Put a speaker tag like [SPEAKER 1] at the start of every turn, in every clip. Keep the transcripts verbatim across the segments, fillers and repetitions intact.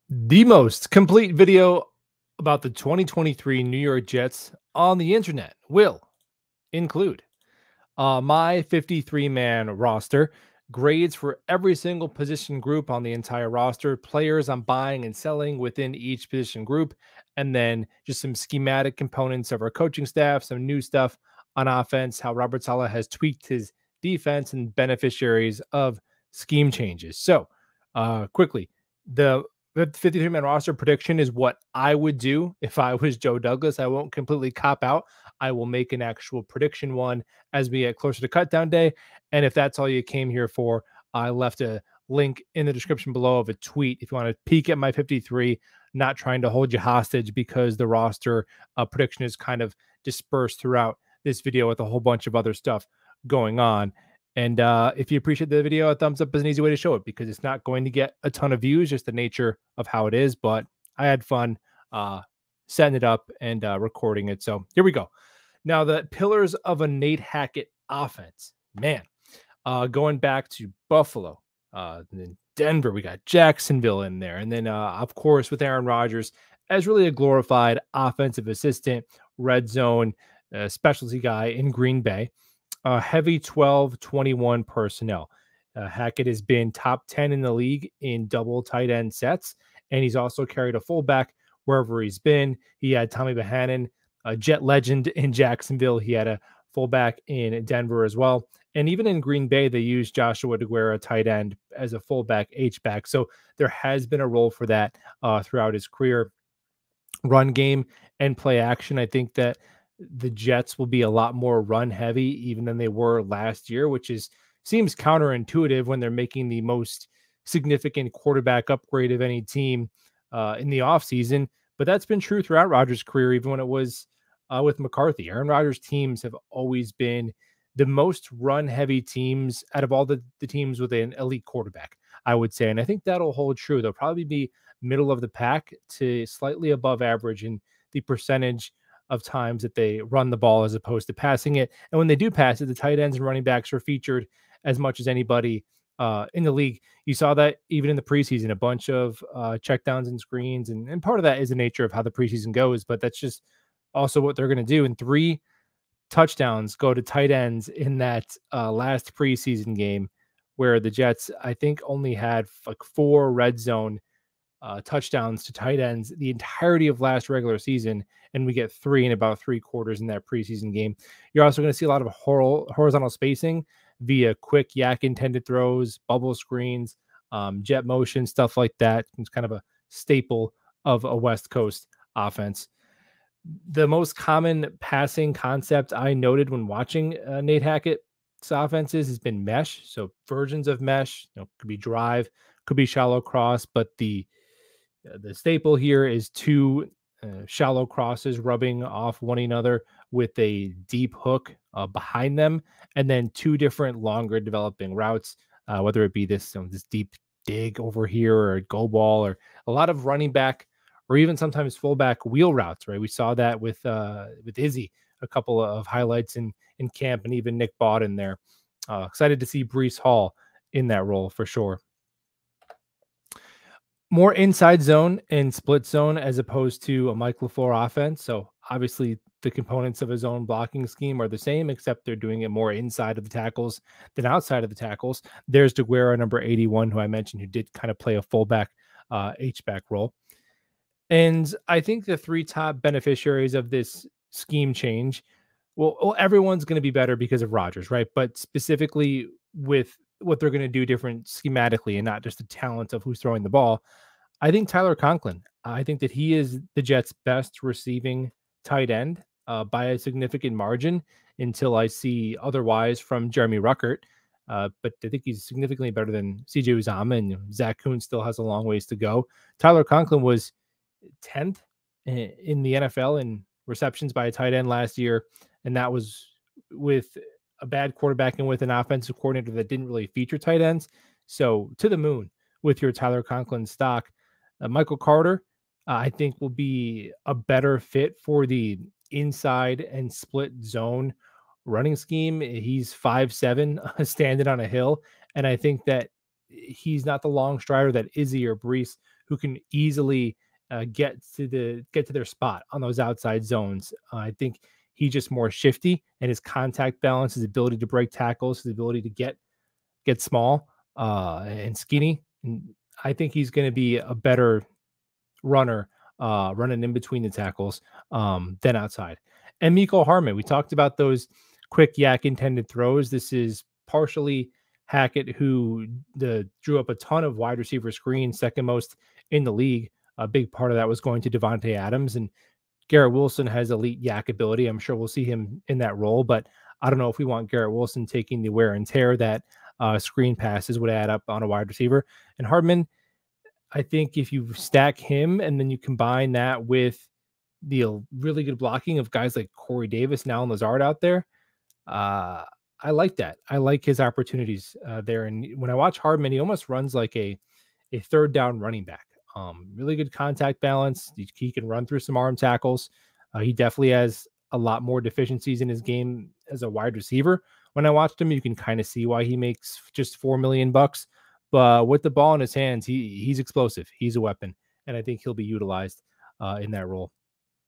[SPEAKER 1] The most complete video about the twenty twenty-three New York Jets on the internet will include uh, my fifty-three man roster, grades for every single position group on the entire roster, players I'm buying and selling within each position group, and then just some schematic components of our coaching staff, some new stuff on offense, how Robert Saleh has tweaked his defense, and beneficiaries of scheme changes. So, uh, quickly, the the fifty-three man roster prediction is what I would do if I was Joe Douglas. I won't completely cop out. I will make an actual prediction one as we get closer to cutdown day. And if that's all you came here for, I left a link in the description below of a tweet if you want to peek at my fifty-three. Not trying to hold you hostage because the roster uh, prediction is kind of dispersed throughout this video with a whole bunch of other stuff going on. And uh, if you appreciate the video, a thumbs up is an easy way to show it because it's not going to get a ton of views, just the nature of how it is. But I had fun uh, setting it up and uh, recording it. So here we go. Now, the pillars of a Nate Hackett offense, man, uh, going back to Buffalo, uh, and then Denver, we got Jacksonville in there. And then, uh, of course, with Aaron Rodgers as really a glorified offensive assistant, red zone, uh, specialty guy in Green Bay. Uh, heavy twelve twenty-one personnel. Uh, Hackett has been top ten in the league in double tight end sets, and he's also carried a fullback wherever he's been. He had Tommy Bohannon, a Jet legend in Jacksonville. He had a fullback in Denver as well. And even in Green Bay, they used Joshua DeGuara, tight end, as a fullback H-back. So there has been a role for that uh, throughout his career. Run game and play action. I think that the Jets will be a lot more run heavy even than they were last year, which is seems counterintuitive when they're making the most significant quarterback upgrade of any team uh, in the offseason. But that's been true throughout Rodgers' career, even when it was uh, with McCarthy. Aaron Rodgers' teams have always been the most run heavy teams out of all the, the teams with an elite quarterback, I would say. And I think that'll hold true. They'll probably be middle of the pack to slightly above average in the percentage of times that they run the ball as opposed to passing it. And when they do pass it, the tight ends and running backs are featured as much as anybody uh, in the league. You saw that even in the preseason, a bunch of uh, checkdowns and screens. And, and part of that is the nature of how the preseason goes, but that's just also what they're going to do. And three touchdowns go to tight ends in that uh, last preseason game where the Jets, I think, only had like four red zone Uh, touchdowns to tight ends the entirety of last regular season, and we get three in about three quarters in that preseason game. You're also going to see a lot of hor- horizontal spacing via quick yak intended throws, bubble screens, um, jet motion, stuff like that. It's kind of a staple of a West Coast offense. The most common passing concept I noted when watching uh, Nate Hackett's offenses has been mesh. So versions of mesh, you know, could be drive, could be shallow cross, but the the staple here is two uh, shallow crosses rubbing off one another with a deep hook uh, behind them, and then two different longer developing routes, uh, whether it be this you know, this deep dig over here or a go ball or a lot of running back or even sometimes fullback wheel routes. Right, we saw that with uh, with Izzy, a couple of highlights in in camp, and even Nick Bawden there. Uh, excited to see Breece Hall in that role for sure. More inside zone and split zone as opposed to a Mike LaFleur offense. So obviously the components of his own blocking scheme are the same, except they're doing it more inside of the tackles than outside of the tackles. There's DeGuara, number eighty-one, who I mentioned, who did kind of play a fullback uh, H-back role. And I think the three top beneficiaries of this scheme change, well, well everyone's going to be better because of Rodgers, right? But specifically with what they're going to do different schematically and not just the talent of who's throwing the ball. I think Tyler Conklin, I think that he is the Jets' best receiving tight end uh, by a significant margin until I see otherwise from Jeremy Ruckert. Uh, but I think he's significantly better than C J Uzomah, and Zach Kuhn still has a long ways to go. Tyler Conklin was tenth in the N F L in receptions by a tight end last year, and that was with a bad quarterback and with an offensive coordinator that didn't really feature tight ends. So to the moon with your Tyler Conklin stock. Uh, Michael Carter, uh, I think, will be a better fit for the inside and split zone running scheme. He's five seven, standing on a hill, and I think that he's not the long strider that Izzy or Breece who can easily uh, get to the get to their spot on those outside zones. Uh, I think he's just more shifty, and his contact balance, his ability to break tackles, his ability to get get small uh, and skinny. And I think he's going to be a better runner, uh, running in between the tackles um, than outside. And Miko Hardman, we talked about those quick yak intended throws. This is partially Hackett, who the, drew up a ton of wide receiver screens, second most in the league. A big part of that was going to Davante Adams, and Garrett Wilson has elite yak ability. I'm sure we'll see him in that role, but I don't know if we want Garrett Wilson taking the wear and tear that uh, screen passes would add up on a wide receiver. And Hardman, I think if you stack him and then you combine that with the really good blocking of guys like Corey Davis, now and Lazard out there, uh, I like that. I like his opportunities uh, there. And when I watch Hardman, he almost runs like a a third down running back. Um, really good contact balance. He, he can run through some arm tackles. Uh, he definitely has a lot more deficiencies in his game as a wide receiver. When I watched him, you can kind of see why he makes just four million bucks. But with the ball in his hands, he he's explosive. He's a weapon, and I think he'll be utilized uh, in that role.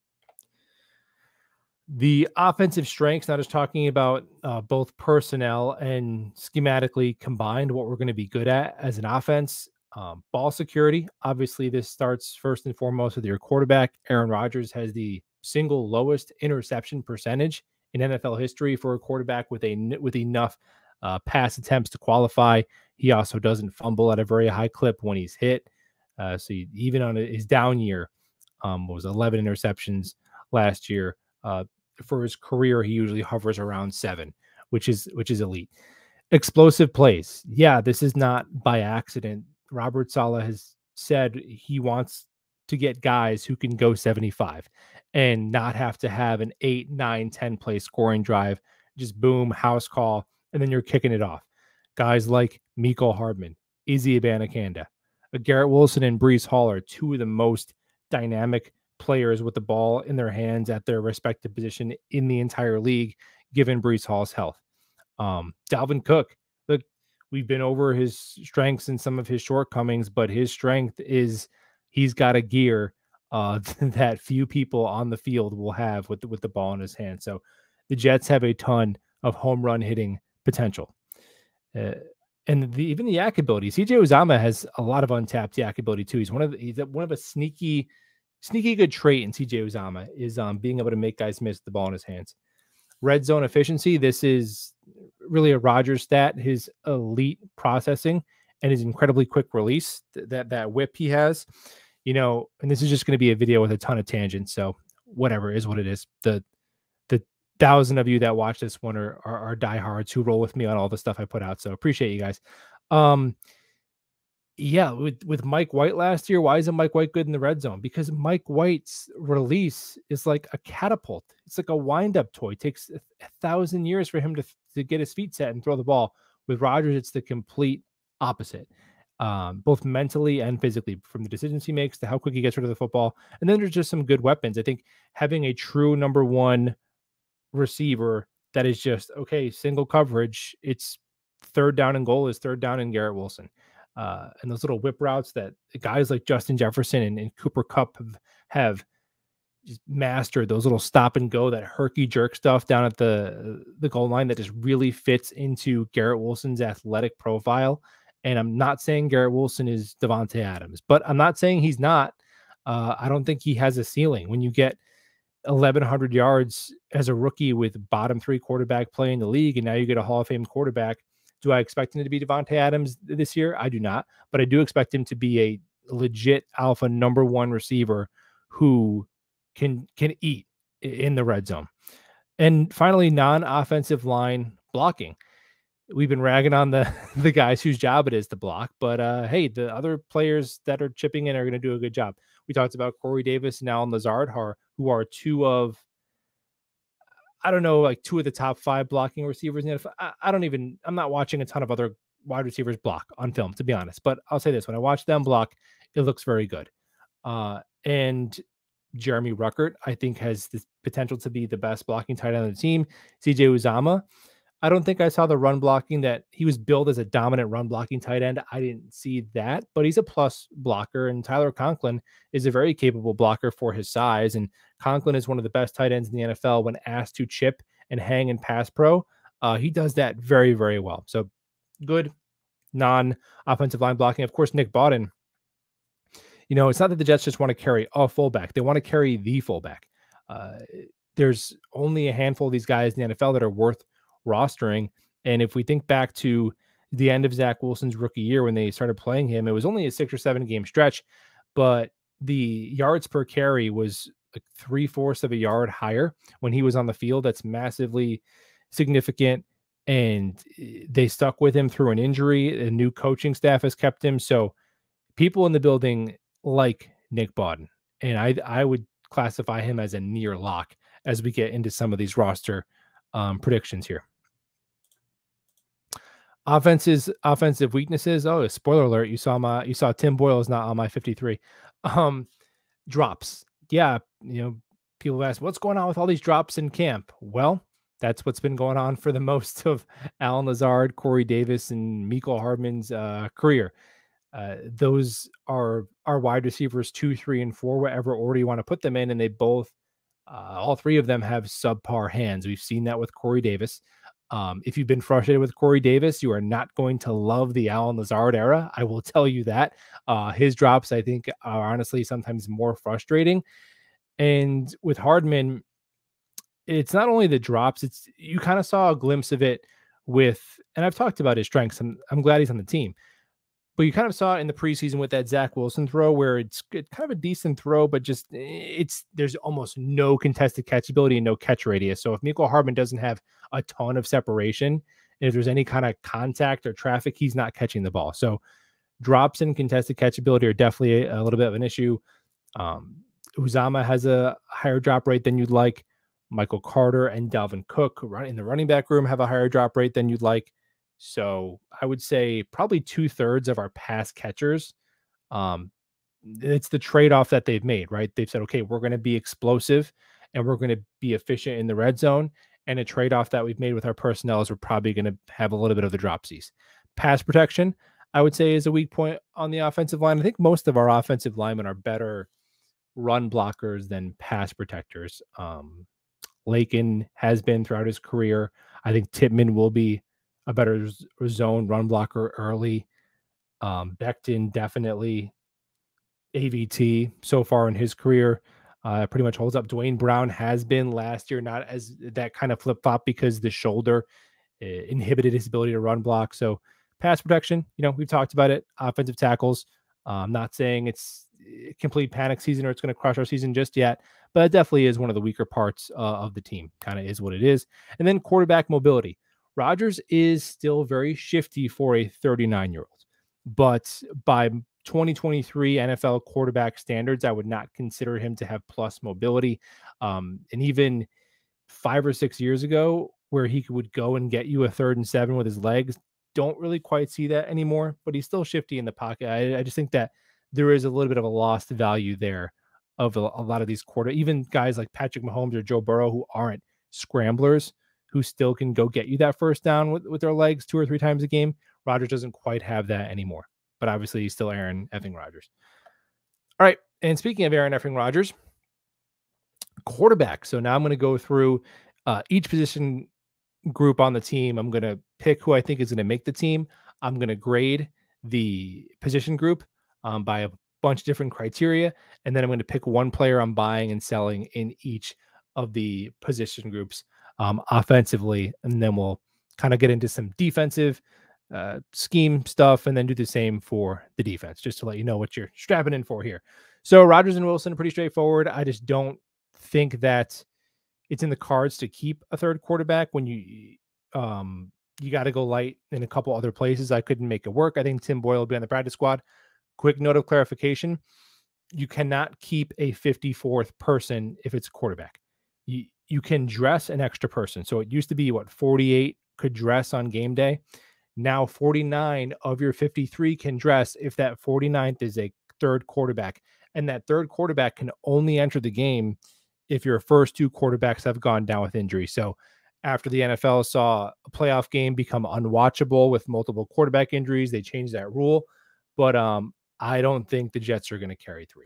[SPEAKER 1] The offensive strengths, not just talking about uh, both personnel and schematically combined, what we're going to be good at as an offense. Um, ball security. Obviously, this starts first and foremost with your quarterback. Aaron Rodgers has the single lowest interception percentage in N F L history for a quarterback with a with enough uh, pass attempts to qualify. He also doesn't fumble at a very high clip when he's hit. Uh, so he, even on his down year, um, was eleven interceptions last year. Uh, for his career, he usually hovers around seven, which is which is elite. Explosive plays. Yeah, this is not by accident. Robert Saleh has said he wants to get guys who can go seventy-five and not have to have an eight, nine, ten play scoring drive. Just boom, house call, and then you're kicking it off. Guys like Miko Hardman, Izzy Abanikanda, Garrett Wilson, and Breece Hall are two of the most dynamic players with the ball in their hands at their respective position in the entire league, given Breece Hall's health. Um, Dalvin Cook, look, we've been over his strengths and some of his shortcomings, but his strength is he's got a gear uh, that few people on the field will have with the, with the ball in his hand. So the Jets have a ton of home run hitting potential. Uh, and the, even the yak ability. C J Uzomah has a lot of untapped yak ability too. He's one of the, he's one of a sneaky, sneaky good trait in C J Uzomah is um, being able to make guys miss the ball in his hands. Red zone efficiency. This is really a Rodgers stat. His elite processing and his incredibly quick release. Th- that that whip he has, you know. And this is just going to be a video with a ton of tangents. So whatever is what it is. The the thousand of you that watch this one are, are are diehards who roll with me on all the stuff I put out. So appreciate you guys. Um, yeah, with with Mike White last year, why isn't Mike White good in the red zone? Because Mike White's release is like a catapult. It's like a wind-up toy. It takes a, a thousand years for him to to get his feet set and throw the ball. With Rodgers, it's the complete opposite, um, both mentally and physically, from the decisions he makes to how quick he gets rid of the football. And then there's just some good weapons. I think having a true number one receiver that is just okay, single coverage. It's third down and goal is third down and Garrett Wilson. Uh, and those little whip routes that guys like Justin Jefferson and, and Cooper Kupp have, have just mastered, those little stop and go, that herky jerk stuff down at the the goal line that just really fits into Garrett Wilson's athletic profile. And I'm not saying Garrett Wilson is Davante Adams, but I'm not saying he's not. Uh, I don't think he has a ceiling. When you get eleven hundred yards as a rookie with bottom three quarterback play in the league, and now you get a Hall of Fame quarterback, do I expect him to be Davante Adams this year? I do not, but I do expect him to be a legit alpha number one receiver who can can eat in the red zone. And finally, non-offensive line blocking. We've been ragging on the the guys whose job it is to block, but uh, hey, the other players that are chipping in are going to do a good job. We talked about Corey Davis and Allen Lazard, who are, who are two of, I don't know, like two of the top five blocking receivers in the N F L. I, I don't even, I'm not watching a ton of other wide receivers block on film, to be honest. But I'll say this, when I watch them block, it looks very good. Uh, and Jeremy Ruckert, I think, has the potential to be the best blocking tight end on the team. C J Uzomah, I don't think I saw the run blocking that he was billed as a dominant run blocking tight end. I didn't see that, but he's a plus blocker. And Tyler Conklin is a very capable blocker for his size. And Conklin is one of the best tight ends in the N F L when asked to chip and hang in pass pro. Uh, he does that very, very well. So good non offensive line blocking. Of course, Nick Bawden. You know, it's not that the Jets just want to carry a fullback, they want to carry the fullback. Uh, there's only a handful of these guys in the N F L that are worth rostering. And if we think back to the end of Zach Wilson's rookie year when they started playing him, it was only a six or seven game stretch, but the yards per carry was like three fourths of a yard higher when he was on the field. That's massively significant. And eh, they stuck with him through an injury. A new coaching staff has kept him. So people in the building like Nick Bawden, and I I would classify him as a near lock as we get into some of these roster um, predictions here. Offenses, offensive weaknesses. Oh, spoiler alert! You saw my you saw Tim Boyle is not on my fifty-three. Um, drops. Yeah, you know, people ask what's going on with all these drops in camp. Well, that's what's been going on for the most of Allen Lazard, Corey Davis, and Mecole Hardman's uh, career. Uh, those are our wide receivers two, three, and four, whatever order you want to put them in, and they both, uh, all three of them have subpar hands. We've seen that with Corey Davis. Um, if you've been frustrated with Corey Davis, you are not going to love the Allen Lazard era. I will tell you that. Uh, his drops, I think, are honestly sometimes more frustrating. And with Hardman, it's not only the drops, it's you kind of saw a glimpse of it with, and I've talked about his strengths, and I'm glad he's on the team. But you kind of saw it in the preseason with that Zach Wilson throw where it's kind of a decent throw, but just it's there's almost no contested catchability and no catch radius. So if Mecole Hardman doesn't have a ton of separation, and if there's any kind of contact or traffic, he's not catching the ball. So drops and contested catchability are definitely a, a little bit of an issue. Um, Uzama has a higher drop rate than you'd like. Michael Carter and Dalvin Cook in the running back room have a higher drop rate than you'd like. So I would say probably two thirds of our pass catchers. Um, it's the trade-off that they've made, right? They've said, okay, we're going to be explosive and we're going to be efficient in the red zone. And a trade-off that we've made with our personnel is we're probably going to have a little bit of the dropsies. Pass protection, I would say, is a weak point on the offensive line. I think most of our offensive linemen are better run blockers than pass protectors. Um, Lakin has been throughout his career. I think Tippmann will be a better zone run blocker early. Um, Becton definitely A V T so far in his career. Uh, pretty much holds up. Dwayne Brown has been last year, not as that kind of flip flop because the shoulder uh, inhibited his ability to run block. So pass protection, you know, we've talked about it. Offensive tackles. Uh, I'm not saying it's a complete panic season or it's going to crush our season just yet, but it definitely is one of the weaker parts uh, of the team. Kind of is what it is. And then quarterback mobility. Rodgers is still very shifty for a thirty-nine year old, but by twenty twenty-three N F L quarterback standards, I would not consider him to have plus mobility. Um, and even five or six years ago, where he would go and get you a third and seven with his legs, don't really quite see that anymore, but he's still shifty in the pocket. I, I just think that there is a little bit of a lost value there of a, a lot of these quarter, even guys like Patrick Mahomes or Joe Burrow, who aren't scramblers, who still can go get you that first down with, with their legs two or three times a game. Rodgers doesn't quite have that anymore, but obviously he's still Aaron effing Rodgers. All right. And speaking of Aaron effing Rodgers, quarterback. So now I'm going to go through uh, each position group on the team. I'm going to pick who I think is going to make the team. I'm going to grade the position group um, by a bunch of different criteria. And then I'm going to pick one player I'm buying and selling in each of the position groups um, offensively. And then we'll kind of get into some defensive uh, scheme stuff and then do the same for the defense, just to let you know what you're strapping in for here. So Rodgers and Wilson, pretty straightforward. I just don't think that it's in the cards to keep a third quarterback when you um, you got to go light in a couple other places. I couldn't make it work. I think Tim Boyle will be on the practice squad. Quick note of clarification. You cannot keep a fifty-fourth person if it's a quarterback. You, you can dress an extra person. So it used to be what forty-eight could dress on game day. Now forty-nine of your fifty-three can dress if that forty-ninth is a third quarterback. And that third quarterback can only enter the game if your first two quarterbacks have gone down with injury. So after the N F L saw a playoff game become unwatchable with multiple quarterback injuries. They changed that rule. But um, I don't think the Jets are going to carry three.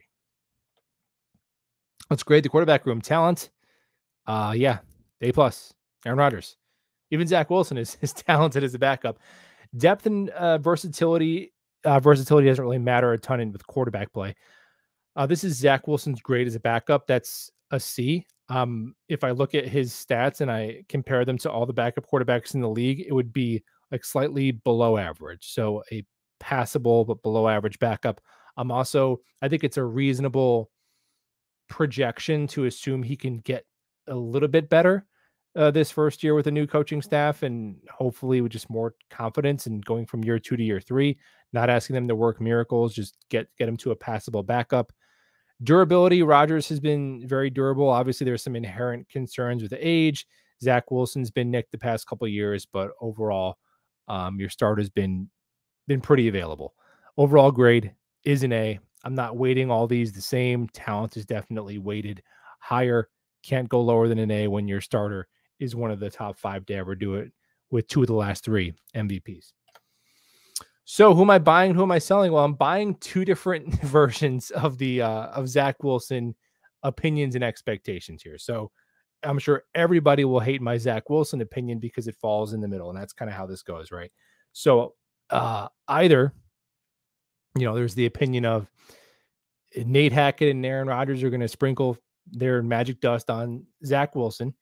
[SPEAKER 1] Let's grade the quarterback room. Talent. Uh, yeah, A plus. Aaron Rodgers. Even Zach Wilson is, is talented as a backup. Depth and uh, versatility. Uh, versatility doesn't really matter a ton in with quarterback play. Uh, this is Zach Wilson's grade as a backup. That's a C. Um, if I look at his stats and I compare them to all the backup quarterbacks in the league, it would be like slightly below average. So a passable but below average backup. I'm also, I think it's a reasonable projection to assume he can get a little bit better uh, this first year with a new coaching staff, and hopefully with just more confidence and going from year two to year three, not asking them to work miracles, just get get him to a passable backup. Durability, Rodgers has been very durable. Obviously, there's some inherent concerns with the age. Zach Wilson's been nicked the past couple of years, but overall, um, your starter's been been pretty available. Overall grade is an A. I'm not weighting all these the same. Talent is definitely weighted higher. Can't go lower than an A when your starter is one of the top five to ever do it with two of the last three M V Ps. So who am I buying? Who am I selling? Well, I'm buying two different versions of the uh, of Zach Wilson opinions and expectations here. So I'm sure everybody will hate my Zach Wilson opinion because it falls in the middle, and that's kind of how this goes, right? So uh, either, you know, there's the opinion of Nate Hackett and Aaron Rodgers are going to sprinkle their magic dust on Zach Wilson,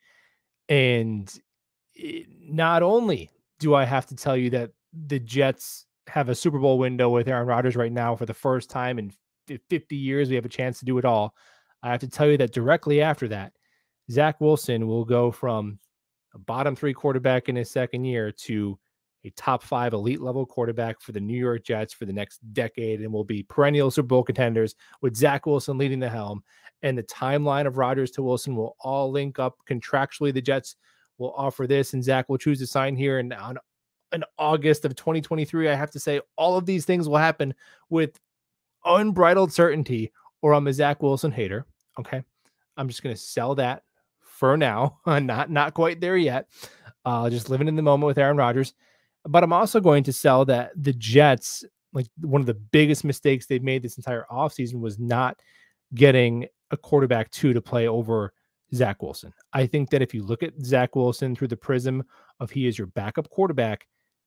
[SPEAKER 1] and it, not only do I have to tell you that the Jets have a Super Bowl window with Aaron Rodgers right now for the first time in fifty years. We have a chance to do it all. I have to tell you that directly after that, Zach Wilson will go from a bottom three quarterback in his second year to a top five elite level quarterback for the New York Jets for the next decade, and will be perennial Super Bowl contenders with Zach Wilson leading the helm. And the timeline of Rodgers to Wilson will all link up contractually. The Jets will offer this, and Zach will choose to sign here. And on in August of twenty twenty-three, I have to say all of these things will happen with unbridled certainty, or I'm a Zach Wilson hater. Okay. I'm just going to sell that for now. not, not quite there yet. Uh, just living in the moment with Aaron Rodgers. But I'm also going to sell that the Jets, like one of the biggest mistakes they've made this entire offseason was not getting a quarterback two to play over Zach Wilson. I think that if you look at Zach Wilson through the prism of he is your backup quarterback,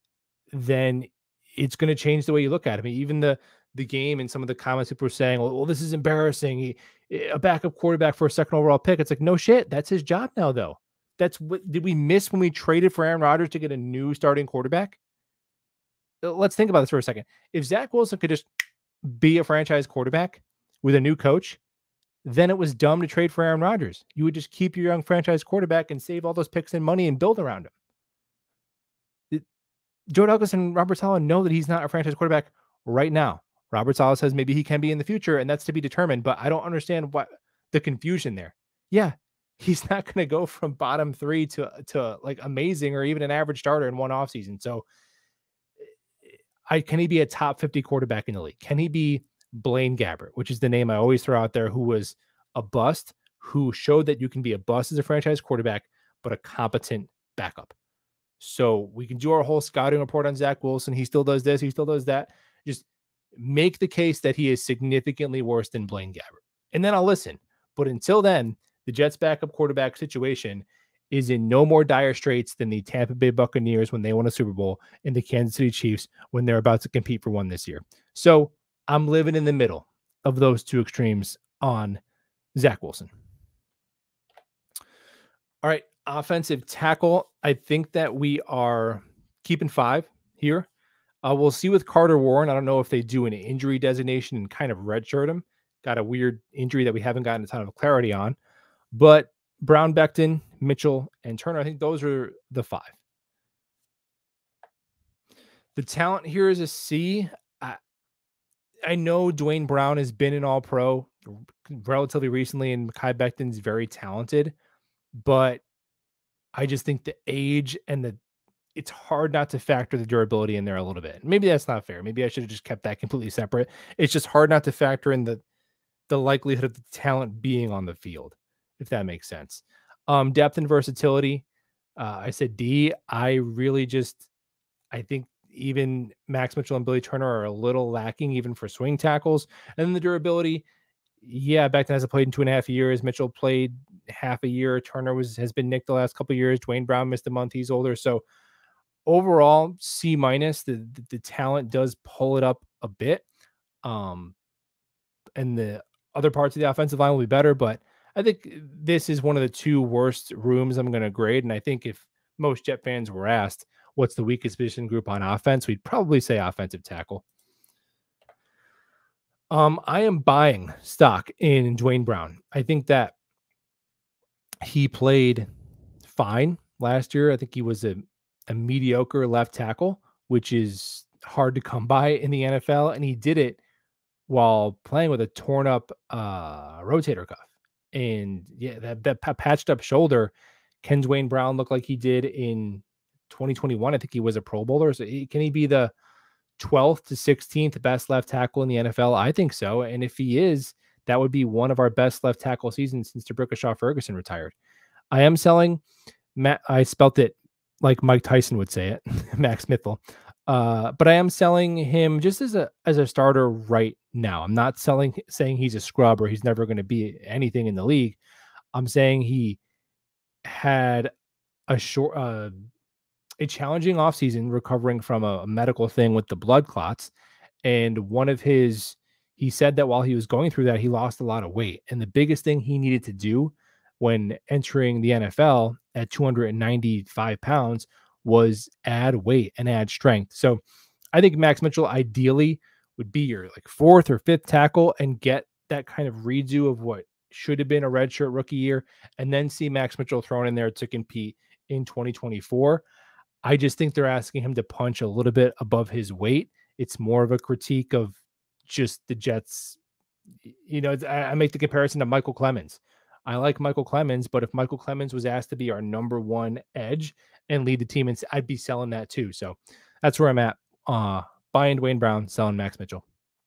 [SPEAKER 1] then it's going to change the way you look at him. Even the the game and some of the comments people were saying, well, well this is embarrassing. He, a backup quarterback for a second overall pick. It's like, no shit. That's his job now, though. That's what did we miss when we traded for Aaron Rodgers to get a new starting quarterback? Let's think about this for a second. If Zach Wilson could just be a franchise quarterback with a new coach, then it was dumb to trade for Aaron Rodgers. You would just keep your young franchise quarterback and save all those picks and money and build around him. Joe Douglas and Robert Saleh know that he's not a franchise quarterback right now. Robert Saleh says maybe he can be in the future, and that's to be determined, but I don't understand what the confusion there. Yeah, he's not going to go from bottom three to, to like amazing or even an average starter in one offseason. So I, can he be a top fifty quarterback in the league? Can he be Blaine Gabbert, which is the name I always throw out there, who was a bust, who showed that you can be a bust as a franchise quarterback, but a competent backup. So we can do our whole scouting report on Zach Wilson. He still does this. He still does that. Just make the case that he is significantly worse than Blaine Gabbert. And then I'll listen. But until then, the Jets backup quarterback situation is in no more dire straits than the Tampa Bay Buccaneers when they won a Super Bowl and the Kansas City Chiefs when they're about to compete for one this year. So I'm living in the middle of those two extremes on Zach Wilson. All right. Offensive tackle. I think that we are keeping five here. Uh, we'll see with Carter Warren. I don't know if they do an injury designation and kind of redshirt him. Got a weird injury that we haven't gotten a ton of clarity on. But Brown, Becton, Mitchell, and Turner, I think those are the five. The talent here is a C. I, I know Dwayne Brown has been an all-pro relatively recently, and Mekhi Becton's very talented. But I just think the age and the it's hard not to factor the durability in there a little bit. Maybe that's not fair. Maybe I should have just kept that completely separate. It's just hard not to factor in the the likelihood of the talent being on the field, if that makes sense. Um, depth and versatility. Uh, I said D. I really just I think even Max Mitchell and Billy Turner are a little lacking even for swing tackles. And then the durability, yeah, Becton hasn't played in two and a half years. Mitchell played half a year. Turner was has been nicked the last couple of years. Dwayne Brown missed a month. He's older. So overall, C minus. The, the the talent does pull it up a bit. Um, and the other parts of the offensive line will be better, but I think this is one of the two worst rooms I'm going to grade. And I think if most Jet fans were asked what's the weakest position group on offense, we'd probably say offensive tackle. Um, I am buying stock in Dwayne Brown. I think that he played fine last year. I think he was a, a mediocre left tackle, which is hard to come by in the N F L. And he did it while playing with a torn up uh, rotator cuff. And yeah, that, that patched up shoulder. Can Dwayne Brown look like he did in twenty twenty-one? I think he was a Pro Bowler. So he, can he be the twelfth to sixteenth best left tackle in the N F L? I think so. And if he is, that would be one of our best left tackle seasons since D'Brickashaw Ferguson retired. I am selling Matt. I spelt it like Mike Tyson would say it, Max Mitchell. Uh, but I am selling him just as a as a starter right now. I'm not selling saying he's a scrub or he's never going to be anything in the league. I'm saying he had a short, uh, a challenging offseason recovering from a, a medical thing with the blood clots. And one of his, he said that while he was going through that, he lost a lot of weight. And the biggest thing he needed to do when entering the N F L at two hundred ninety-five pounds was add weight and add strength. So I think Max Mitchell ideally would be your like fourth or fifth tackle and get that kind of redo of what should have been a redshirt rookie year, and then see Max Mitchell thrown in there to compete in twenty twenty-four. I just think they're asking him to punch a little bit above his weight. It's more of a critique of just the Jets. You know, I, I make the comparison to Michael Clemens. I like Michael Clemens, but if Michael Clemens was asked to be our number one edge and lead the team, and I'd be selling that too. So that's where I'm at. Uh, buying Dwayne Brown, selling Max Mitchell.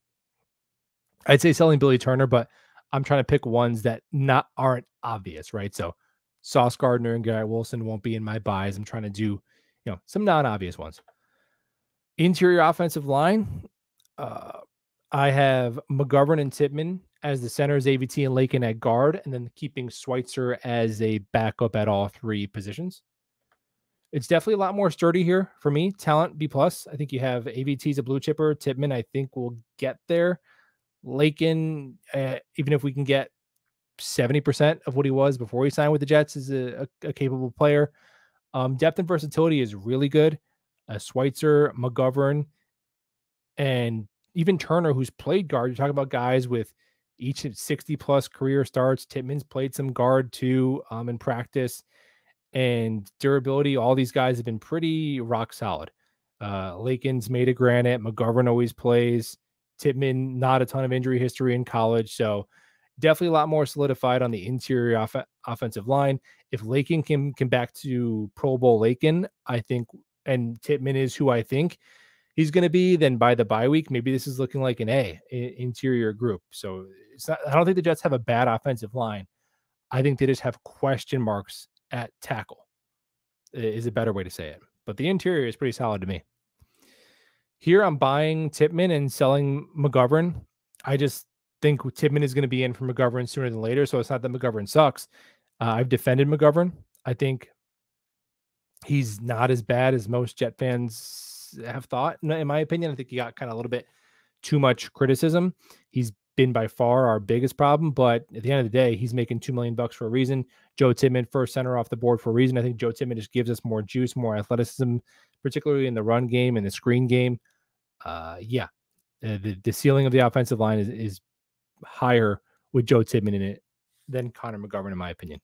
[SPEAKER 1] I'd say selling Billy Turner, but I'm trying to pick ones that not aren't obvious, right? So Sauce Gardner and Garrett Wilson won't be in my buys. I'm trying to do, you know, some non-obvious ones. Interior offensive line. Uh, I have McGovern and Tippmann as the centers, A V T and Lakin at guard, and then keeping Schweitzer as a backup at all three positions. It's definitely a lot more sturdy here for me. Talent B plus. I think you have A V T's a blue chipper. Tippmann, I think, will get there. Lakin, uh, even if we can get seventy percent of what he was before he signed with the Jets, is a, a, a capable player. Um, depth and versatility is really good. Uh, Schweitzer, McGovern, and even Turner, who's played guard. You're talking about guys with each sixty plus career starts. Tippmann's played some guard too um, in practice, and durability. All these guys have been pretty rock solid. Uh, Lakin's made of granite. McGovern always plays. Tippmann, not a ton of injury history in college. So definitely a lot more solidified on the interior off- offensive line. If Lakin can come back to Pro Bowl Lakin, I think, and Tippmann is who I think he's going to be, then by the bye week, maybe this is looking like an A interior group. So it's not, I don't think the Jets have a bad offensive line. I think they just have question marks at tackle is a better way to say it. But the interior is pretty solid to me. Here I'm buying Tippmann and selling McGovern. I just think Tippmann is going to be in for McGovern sooner than later. So it's not that McGovern sucks. Uh, I've defended McGovern. I think he's not as bad as most Jet fans have thought. In my opinion, I think he got kind of a little bit too much criticism. He's been by far our biggest problem, but at the end of the day, he's making two million bucks for a reason. Joe Tippmann, first center off the board for a reason. I think Joe Tippmann just gives us more juice, more athleticism, particularly in the run game and the screen game. Uh, yeah, uh, the, the ceiling of the offensive line is, is higher with Joe Tippmann in it than Connor McGovern, in my opinion.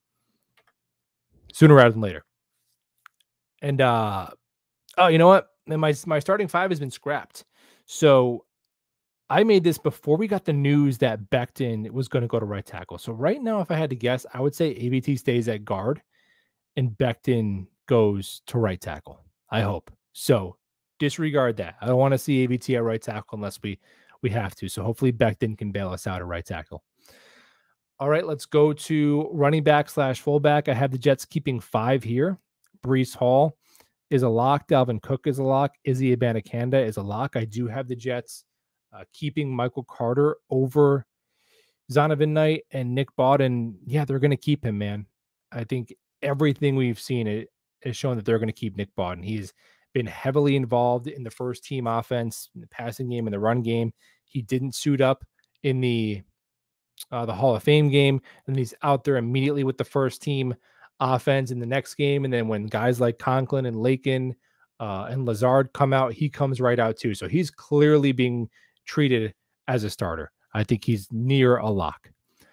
[SPEAKER 1] Sooner rather than later. And, uh, oh, you know what? My, my starting five has been scrapped. So I made this before we got the news that Becton was going to go to right tackle. So right now, if I had to guess, I would say A V T stays at guard and Becton goes to right tackle. I hope. So disregard that. I don't want to see A V T at right tackle unless we, we have to. So hopefully Becton can bail us out at right tackle. All right, let's go to running back slash fullback. I have the Jets keeping five here. Brees Hall is a lock. Dalvin Cook is a lock. Izzy Abanikanda is a lock. I do have the Jets uh, keeping Michael Carter over Zonovan Knight and Nick Bawden. Yeah, they're going to keep him, man. I think everything we've seen it has shown that they're going to keep Nick Bawden. He's been heavily involved in the first team offense, in the passing game, and the run game. He didn't suit up in the uh, the Hall of Fame game, and he's out there immediately with the first team offense in the next game. And then when guys like Conklin and Lakin uh, and Lazard come out, he comes right out too. So he's clearly being treated as a starter. I think he's near a lock.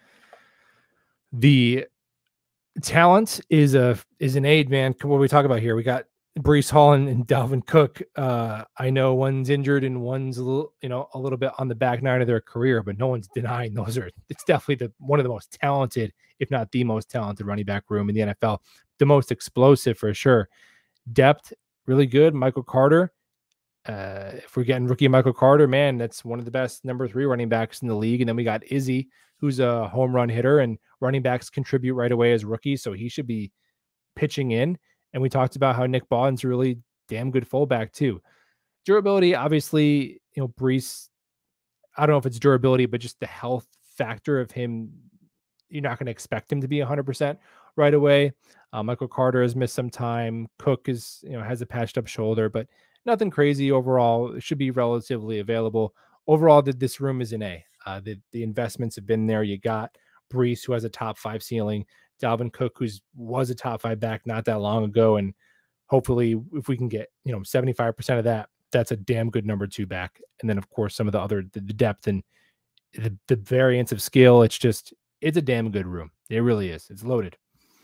[SPEAKER 1] The talent is a is an aid, man. What we talk about here? We got Brees Hall and, and Dalvin Cook. Uh, I know one's injured and one's a little, you know, a little bit on the back nine of their career, but no one's denying those are. It's definitely the one of the most talented, if not the most talented, running back room in the N F L. The most explosive for sure. Depth, really good. Michael Carter. Uh, if we're getting rookie Michael Carter, man, that's one of the best number three running backs in the league. And then we got Izzy, who's a home run hitter, and running backs contribute right away as rookies, so he should be pitching in. And we talked about how Nick Bawden's a really damn good fullback too. Durability, obviously, you know, Brees, I don't know if it's durability, but just the health factor of him, you're not going to expect him to be one hundred percent right away. Uh, Michael Carter has missed some time. Cook is, you know, has a patched up shoulder, but nothing crazy overall. It should be relatively available. Overall, that this room is an A. Uh, the, the investments have been there. You got Brees, who has a top five ceiling. Dalvin Cook, who's was a top five back not that long ago. And hopefully if we can get, you know, seventy-five percent of that, that's a damn good number two back. And then of course, some of the other, the, the depth and the, the variance of skill. It's just, it's a damn good room. It really is. It's loaded.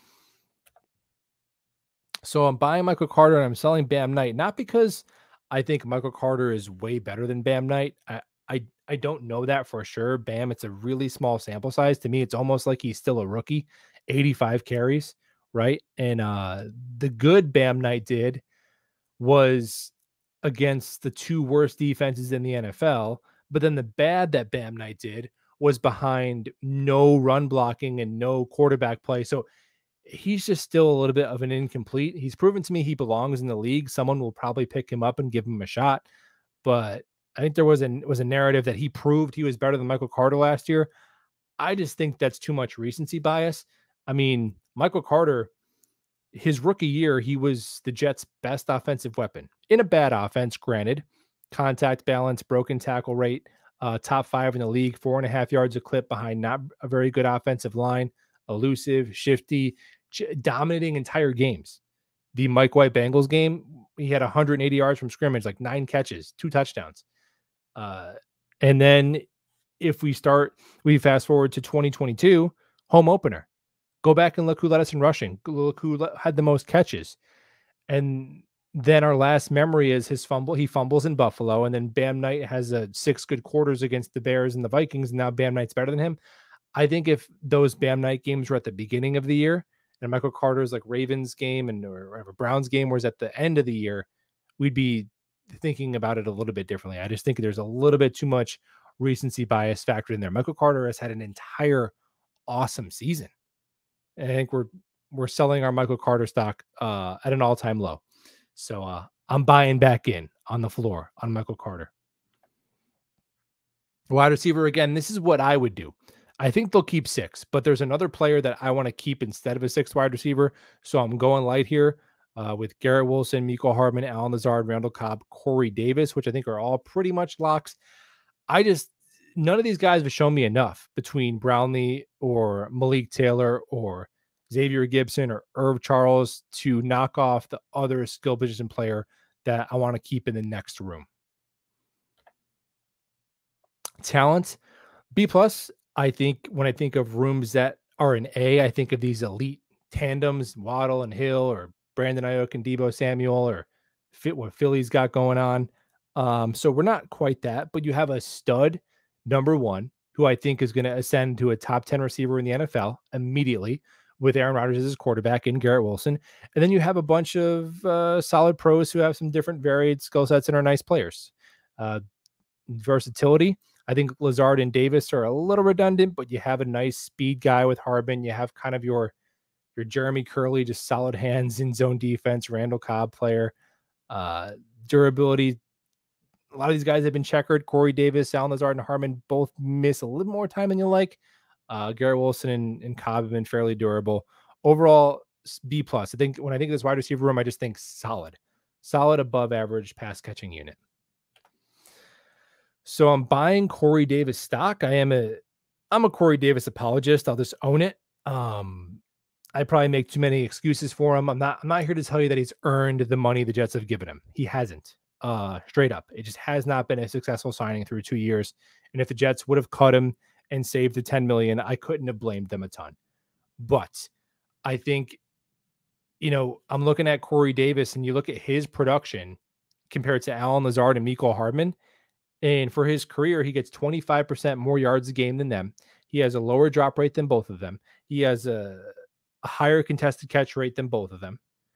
[SPEAKER 1] So I'm buying Michael Carter and I'm selling Bam Knight, not because I think Michael Carter is way better than Bam Knight. I, I, I don't know that for sure. Bam, it's a really small sample size. To me, it's almost like he's still a rookie, eighty-five carries, right? And uh, the good Bam Knight did was against the two worst defenses in the N F L. But then the bad that Bam Knight did was behind no run blocking and no quarterback play. So he's just still a little bit of an incomplete. He's proven to me he belongs in the league. Someone will probably pick him up and give him a shot. But I think there was a was a narrative that he proved he was better than Michael Carter last year. I just think that's too much recency bias. I mean, Michael Carter, his rookie year, he was the Jets' best offensive weapon in a bad offense, granted. Contact balance, broken tackle rate, uh, top five in the league, four and a half yards a clip behind not a very good offensive line, elusive, shifty, dominating entire games. The Mike White Bengals game, he had one hundred eighty yards from scrimmage, like nine catches, two touchdowns. Uh, and then if we start, we fast forward to twenty twenty-two, home opener. Go back and look who led us in rushing. Look who had the most catches. And then our last memory is his fumble. He fumbles in Buffalo, and then Bam Knight has a six good quarters against the Bears and the Vikings, and now Bam Knight's better than him. I think if those Bam Knight games were at the beginning of the year, and Michael Carter's like Ravens game and or, or Browns game was at the end of the year, we'd be thinking about it a little bit differently. I just think there's a little bit too much recency bias factored in there. Michael Carter has had an entire awesome season. I think we're we're selling our Michael Carter stock uh, at an all-time low. So uh, I'm buying back in on the floor on Michael Carter. Wide receiver, again, this is what I would do. I think they'll keep six, but there's another player that I want to keep instead of a sixth wide receiver. So I'm going light here uh, with Garrett Wilson, Mecole Hardman, Allen Lazard, Randall Cobb, Corey Davis, which I think are all pretty much locks. I just, none of these guys have shown me enough between Brownlee or Malik Taylor or Xavier Gibson or Irv Charles to knock off the other skill position player that I want to keep in the next room. Talent, B plus. I think when I think of rooms that are an A, I think of these elite tandems, Waddle and Hill, or Brandon Ayuk and Deebo Samuel, or fit what Philly's got going on. Um, so we're not quite that, but you have a stud number one who I think is going to ascend to a top ten receiver in the N F L immediately with Aaron Rodgers as his quarterback and Garrett Wilson. And then you have a bunch of uh, solid pros who have some different varied skill sets and are nice players. Uh, versatility. I think Lazard and Davis are a little redundant, but you have a nice speed guy with Hardman. You have kind of your Your Jeremy Curley, just solid hands in zone defense. Randall Cobb player. Uh, durability. A lot of these guys have been checkered. Corey Davis, Allen Lazard, and Harmon both miss a little more time than you like. Uh, Garrett Wilson and, and Cobb have been fairly durable. Overall, B plus. I think when I think of this wide receiver room, I just think solid, solid above average pass catching unit. So I'm buying Corey Davis stock. I am a, I'm a Corey Davis apologist. I'll just own it. Um, I probably make too many excuses for him. I'm not, I'm not here to tell you that he's earned the money the Jets have given him. He hasn't. Uh, straight up, it just has not been a successful signing through two years. And if the Jets would have cut him and saved the ten million, I couldn't have blamed them a ton. But I think, you know, I'm looking at Corey Davis, and you look at his production compared to Allen Lazard and Mecole Hardman. And for his career, he gets twenty-five percent more yards a game than them. He has a lower drop rate than both of them. He has a, a higher contested catch rate than both of them.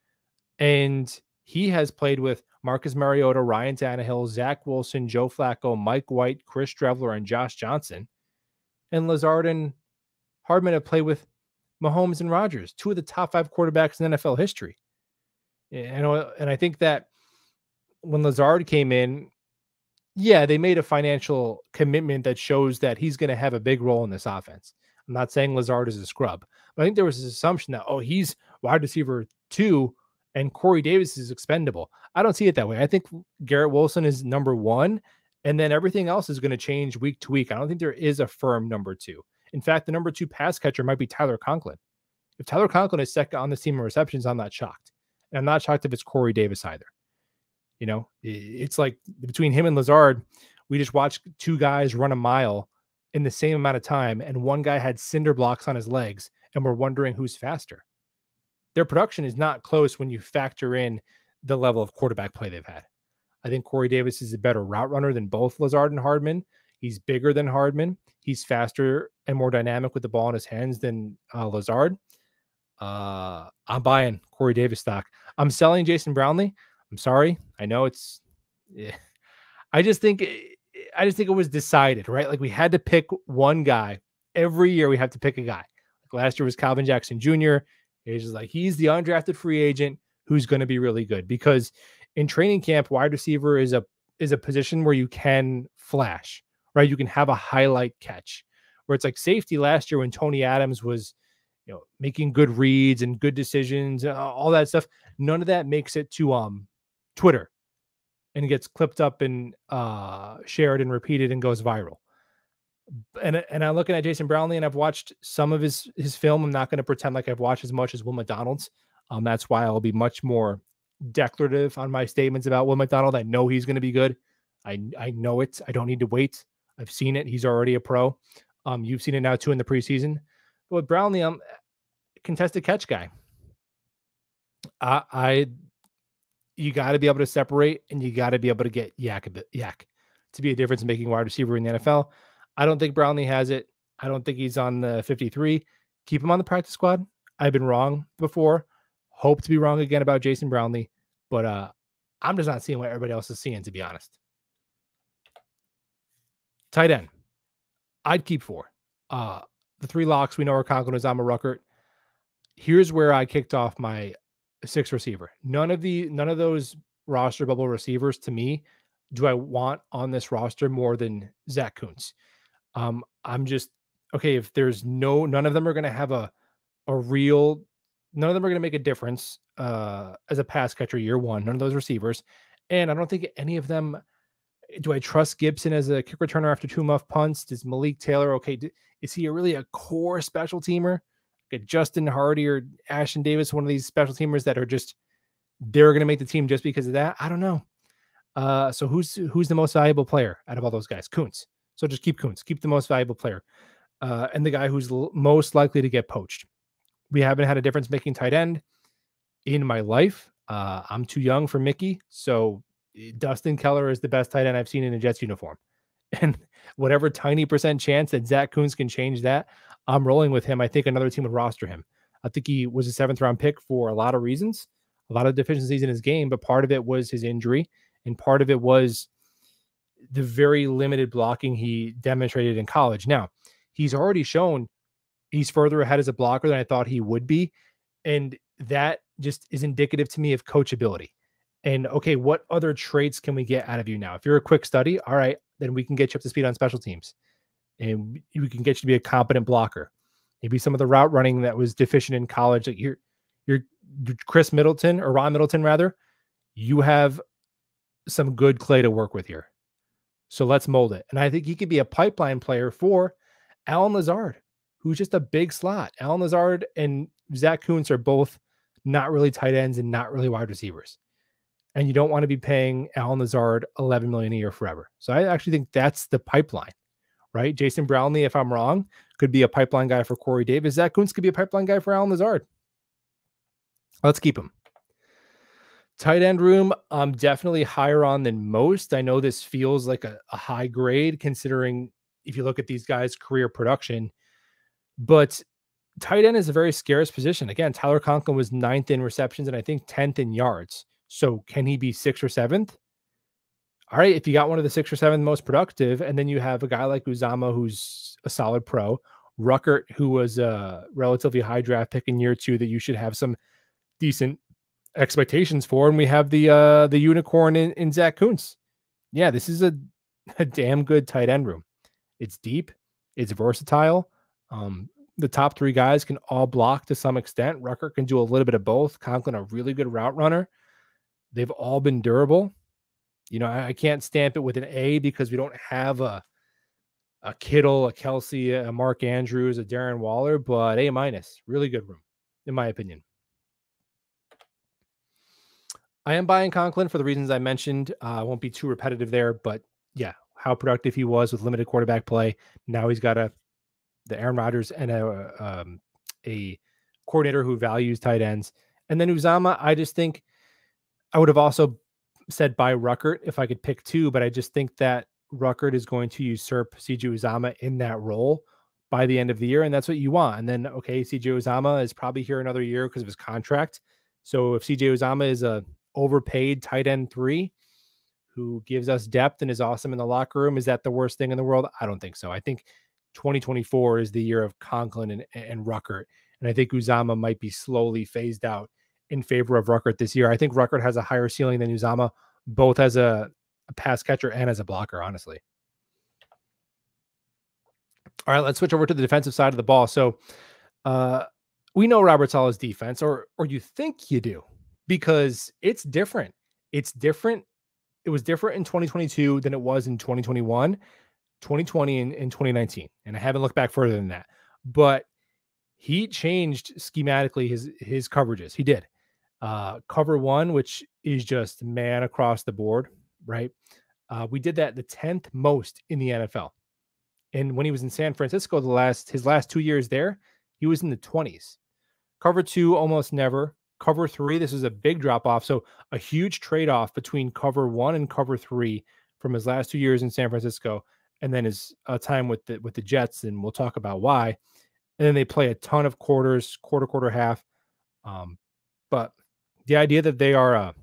[SPEAKER 1] And he has played with Marcus Mariota, Ryan Tannehill, Zach Wilson, Joe Flacco, Mike White, Chris Trevler, and Josh Johnson. And Lazard and Hardman have played with Mahomes and Rodgers, two of the top five quarterbacks in N F L history. And, and I think that when Lazard came in, yeah, they made a financial commitment that shows that he's going to have a big role in this offense. I'm not saying Lazard is a scrub, but I think there was this assumption that, oh, he's wide receiver two and Corey Davis is expendable. I don't see it that way. I think Garrett Wilson is number one, and then everything else is going to change week to week. I don't think there is a firm number two. In fact, the number two pass catcher might be Tyler Conklin. If Tyler Conklin is second on the team in receptions, I'm not shocked. And I'm not shocked if it's Corey Davis either. You know, it's like between him and Lazard, we just watched two guys run a mile in the same amount of time, and one guy had cinder blocks on his legs, and we're wondering who's faster. Their production is not close when you factor in the level of quarterback play they've had. I think Corey Davis is a better route runner than both Lazard and Hardman. He's bigger than Hardman. He's faster and more dynamic with the ball in his hands than uh, Lazard. Uh, I'm buying Corey Davis stock. I'm selling Jason Brownlee. I'm sorry. I know it's, yeah. I just think, I just think it was decided, right? Like we had to pick one guy every year. We have to pick a guy. Like last year was Calvin Jackson Junior It's just like, he's the undrafted free agent who's going to be really good, because in training camp, wide receiver is a, is a position where you can flash, right? You can have a highlight catch, where it's like safety last year when Tony Adams was, you know, making good reads and good decisions, uh, all that stuff. None of that makes it to, um, Twitter and gets clipped up and uh, shared and repeated and goes viral. And, and I'm looking at Jason Brownlee, and I've watched some of his, his film. I'm not going to pretend like I've watched as much as Will McDonald's. Um, that's why I'll be much more declarative on my statements about Will McDonald. I know he's going to be good. I, I know it. I don't need to wait. I've seen it. He's already a pro. Um, you've seen it now too in the preseason. But with Brownlee, I'm a contested catch guy. I, I you got to be able to separate, and you got to be able to get yak a bit, yak to be a difference making wide receiver in the N F L. I don't think Brownlee has it. I don't think he's on the fifty-three. Keep him on the practice squad. I've been wrong before. Hope to be wrong again about Jason Brownlee, but uh, I'm just not seeing what everybody else is seeing, to be honest. Tight end. I'd keep four. Uh, the three locks, we know are Conklin, Uzomah, Ruckert. Here's where I kicked off my six receiver. None of the none of those roster bubble receivers, to me, do I want on this roster more than Zach Kuntz. Um, I'm just okay. If there's no, none of them are going to have a a real, none of them are going to make a difference uh, as a pass catcher year one. None of those receivers, and I don't think any of them. Do I trust Gibson as a kick returner after two muff punts? Does Malik Taylor, okay, is he a really a core special teamer? Like a Justin Hardy or Ashton Davis, one of these special teamers that are just, they're going to make the team just because of that? I don't know. Uh, so who's who's the most valuable player out of all those guys? Kuntz. So just keep Kuntz. Keep the most valuable player. Uh, and the guy who's l- most likely to get poached. We haven't had a difference-making tight end in my life. Uh, I'm too young for Mickey, so Dustin Keller is the best tight end I've seen in a Jets uniform. And whatever tiny percent chance that Zach Kuntz can change that, I'm rolling with him. I think another team would roster him. I think he was a seventh round pick for a lot of reasons, a lot of deficiencies in his game, but part of it was his injury, and part of it was the very limited blocking he demonstrated in college. Now, he's already shown he's further ahead as a blocker than I thought he would be. And that just is indicative to me of coachability. And okay, what other traits can we get out of you now? If you're a quick study, all right, then we can get you up to speed on special teams and we can get you to be a competent blocker. Maybe some of the route running that was deficient in college, like you're, you're Chris Middleton or Ron Middleton, rather, you have some good clay to work with here. So let's mold it. And I think he could be a pipeline player for Allen Lazard, who's just a big slot. Allen Lazard and Zach Kuntz are both not really tight ends and not really wide receivers. And you don't want to be paying Allen Lazard eleven million dollars a year forever. So I actually think that's the pipeline, right? Jason Brownlee, if I'm wrong, could be a pipeline guy for Corey Davis. Zach Kuntz could be a pipeline guy for Allen Lazard. Let's keep him. Tight end room, I'm definitely higher on than most. I know this feels like a, a high grade considering if you look at these guys' career production, but tight end is a very scarce position. Again, Tyler Conklin was ninth in receptions and I think tenth in yards. So can he be sixth or seventh? All right, if you got one of the sixth or seventh most productive, and then you have a guy like Uzomah, who's a solid pro, Ruckert, who was a relatively high draft pick in year two that you should have some decent expectations for, and we have the uh the unicorn in, in Zach Kuntz. Yeah, this is a, a damn good tight end room. It's deep, it's versatile. Um, the top three guys can all block to some extent. Ruckert can do a little bit of both. Conklin, a really good route runner. They've all been durable. You know, I, I can't stamp it with an A because we don't have a a Kittle, a Kelsey, a Mark Andrews, a Darren Waller, but A minus, really good room, in my opinion. I am buying Conklin for the reasons I mentioned. Uh, I won't be too repetitive there, but yeah, how productive he was with limited quarterback play. Now he's got a the Aaron Rodgers and a um, a coordinator who values tight ends. And then Uzomah, I just think I would have also said buy Ruckert if I could pick two, but I just think that Ruckert is going to usurp C J Uzomah in that role by the end of the year, and that's what you want. And then, okay, C J Uzomah is probably here another year because of his contract. So if C J Uzomah is a overpaid tight end three who gives us depth and is awesome in the locker room, is that the worst thing in the world? I don't think so. I think twenty twenty-four is the year of Conklin and, and Ruckert. And I think Uzomah might be slowly phased out in favor of Ruckert this year. I think Ruckert has a higher ceiling than Uzomah, both as a, a pass catcher and as a blocker, honestly. All right, let's switch over to the defensive side of the ball. So uh, we know Robert Saleh's defense, or or you think you do, because it's different. It's different. It was different in twenty twenty-two than it was in twenty twenty-one, twenty twenty, and, and twenty nineteen. And I haven't looked back further than that. But he changed schematically his his coverages. He did. Uh, cover one, which is just man across the board, right? Uh, we did that the tenth most in the N F L. And when he was in San Francisco, the last his last two years there, he was in the twenties. Cover two, almost never. Cover three, this is a big drop off. So a huge trade off between cover one and cover three from his last two years in San Francisco, and then his uh, time with the with the Jets, and we'll talk about why. And then they play a ton of quarters, quarter, quarter, half. Um, but the idea that they are a,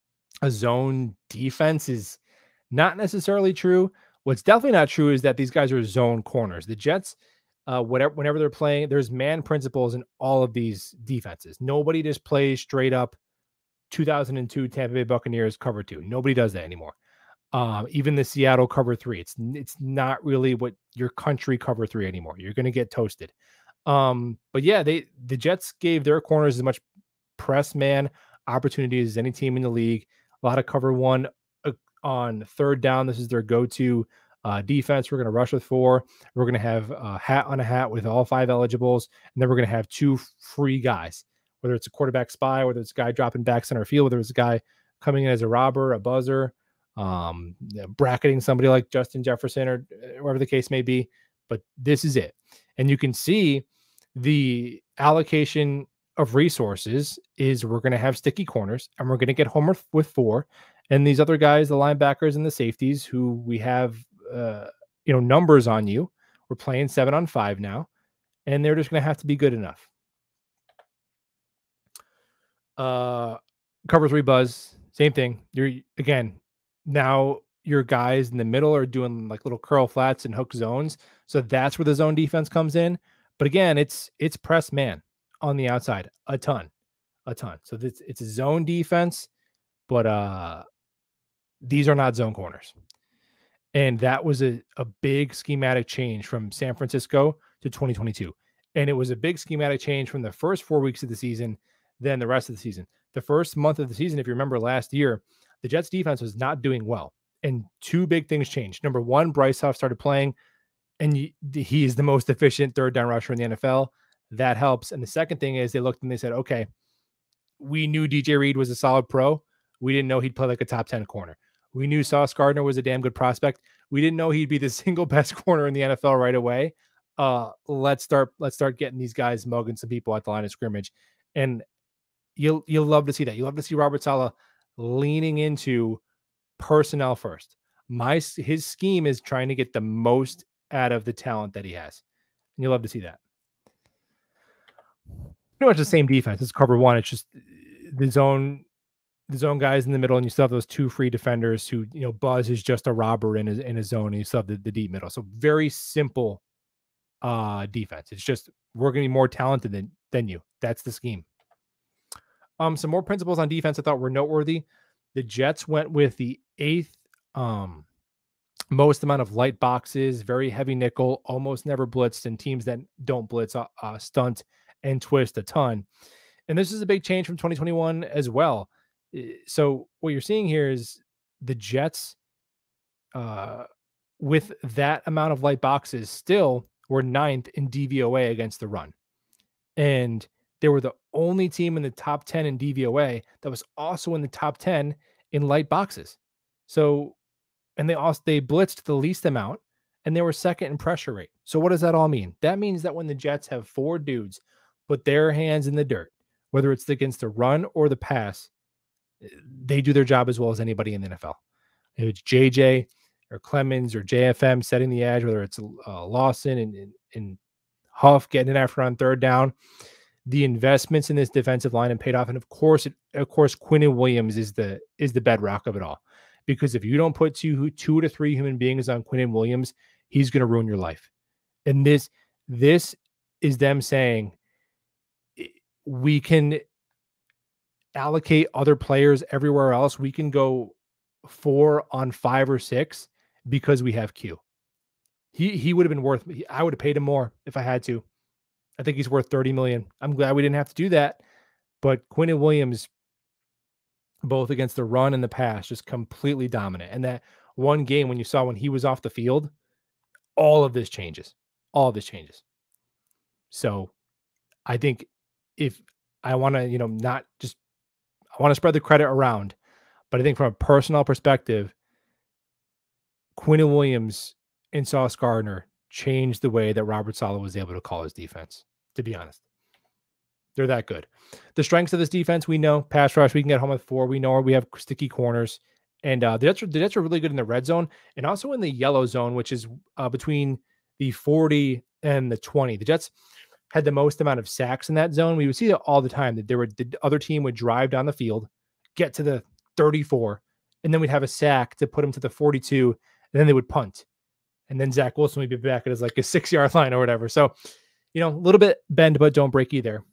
[SPEAKER 1] a zone defense is not necessarily true. What's definitely not true is that these guys are zone corners. The Jets, uh, whatever, whenever they're playing, there's man principles in all of these defenses. Nobody just plays straight up two thousand two Tampa Bay Buccaneers cover two. Nobody does that anymore. Um, even the Seattle cover three, it's it's not really what your country cover three anymore. You're going to get toasted. Um, but yeah, they the Jets gave their corners as much press man opportunities as any team in the league. A lot of cover one uh, on third down. This is their go-to uh, defense. We're going to rush with four. We're going to have a hat on a hat with all five eligibles, and then we're going to have two free guys, whether it's a quarterback spy, whether it's a guy dropping back center field, whether it's a guy coming in as a robber, a buzzer, um, bracketing somebody like Justin Jefferson or whatever the case may be. But this is it. And you can see the allocation of resources is we're going to have sticky corners, and we're going to get home with four. And these other guys, the linebackers and the safeties, who we have, uh, you know, numbers on you. We're playing seven on five now, and they're just going to have to be good enough. Uh, cover three buzz, same thing. You're again, now your guys in the middle are doing like little curl flats and hook zones. So that's where the zone defense comes in. But again, it's, it's press man on the outside, a ton, a ton. So this it's a zone defense, but uh, these are not zone corners. And that was a, a big schematic change from San Francisco to twenty twenty-two. And it was a big schematic change from the first four weeks of the season, then the rest of the season. The first month of the season, if you remember last year, the Jets defense was not doing well. And two big things changed. Number one, Bryce Huff started playing, and he is the most efficient third down rusher in the N F L. That helps. And the second thing is they looked and they said, okay, we knew D J Reed was a solid pro. We didn't know he'd play like a top ten corner. We knew Sauce Gardner was a damn good prospect. We didn't know he'd be the single best corner in the N F L right away. Uh, let's start. Let's start getting these guys mugging some people at the line of scrimmage, and you'll you'll love to see that. You'll love to see Robert Saleh leaning into personnel first. My his scheme is trying to get the most out of the talent that he has, and you'll love to see that. Pretty much the same defense. It's cover one. It's just the zone. The zone guys in the middle, and you still have those two free defenders who, you know, Buzz is just a robber in his in his zone, and you still have the, the deep middle. So very simple uh defense. It's just we're gonna be more talented than than you. That's the scheme. Um, some more principles on defense I thought were noteworthy. The Jets went with the eighth um most amount of light boxes, very heavy nickel, almost never blitzed, and teams that don't blitz uh, uh stunt and twist a ton. And this is a big change from twenty twenty-one as well. So what you're seeing here is the Jets, uh, with that amount of light boxes, still were ninth in D V O A against the run. And they were the only team in the top ten in D V O A that was also in the top ten in light boxes. So, and they also, they blitzed the least amount, and they were second in pressure rate. So what does that all mean? That means that when the Jets have four dudes put their hands in the dirt, whether it's against the run or the pass, they do their job as well as anybody in the N F L. If it's J J or Clemens or J F M setting the edge, whether it's uh, Lawson and, and, and Huff getting it after on third down, the investments in this defensive line have paid off. And of course, it, of course, Quinnen Williams is the is the bedrock of it all. Because if you don't put two two to three human beings on Quinnen Williams, he's going to ruin your life. And this this is them saying we can allocate other players everywhere else. We can go four on five or six because we have Q. He he would have been worth, I would have paid him more if I had to. I think he's worth thirty million. I'm glad we didn't have to do that. But Quinnen Williams, both against the run and the pass, just completely dominant. And that one game when you saw when he was off the field, all of this changes. All of this changes. So I think if I want to, you know, not just I want to spread the credit around, but I think from a personal perspective, Quinnen Williams and Sauce Gardner changed the way that Robert Saleh was able to call his defense, to be honest. They're that good. The strengths of this defense, we know. Pass rush, we can get home with four. We know we have sticky corners. And uh, the, Jets are, the Jets are really good in the red zone and also in the yellow zone, which is uh, between the forty and the twenty. The Jets had the most amount of sacks in that zone. We would see that all the time, that there were the other team would drive down the field, get to the thirty-four, and then we'd have a sack to put them to the forty-two, and then they would punt. And then Zach Wilson would be back at his like a six yard line or whatever. So, you know, a little bit bend, but don't break either.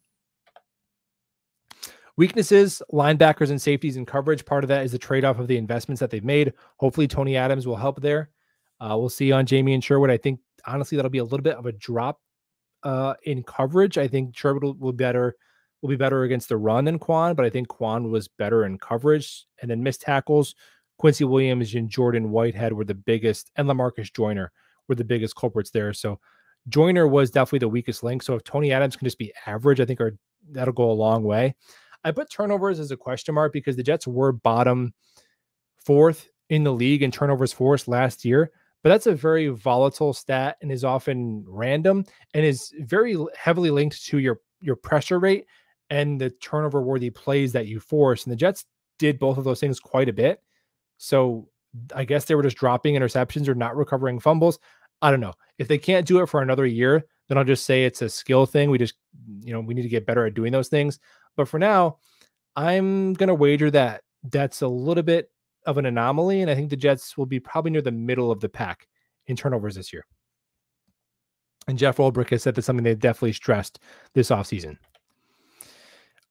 [SPEAKER 1] Weaknesses, linebackers and safeties and coverage. Part of that is the trade-off of the investments that they've made. Hopefully Tony Adams will help there. Uh, we'll see on Jamie Sherwood. I think, honestly, that'll be a little bit of a drop uh, in coverage. I think Sherwood will, will better will be better against the run than Quan, but I think Quan was better in coverage. And then missed tackles, Quincy Williams and Jordan Whitehead were the biggest, and LaMarcus Joyner were the biggest culprits there. So Joyner was definitely the weakest link. So if Tony Adams can just be average, I think our, that'll go a long way. I put turnovers as a question mark because the Jets were bottom fourth in the league in turnovers forced last year, but that's a very volatile stat and is often random and is very heavily linked to your, your pressure rate and the turnover worthy plays that you force. And the Jets did both of those things quite a bit. So I guess they were just dropping interceptions or not recovering fumbles. I don't know. If they can't do it for another year, then I'll just say it's a skill thing. We just, you know, we need to get better at doing those things. But for now, I'm going to wager that that's a little bit of an anomaly. And I think the Jets will be probably near the middle of the pack in turnovers this year. And Jeff Ulbrich has said that's something they definitely stressed this offseason.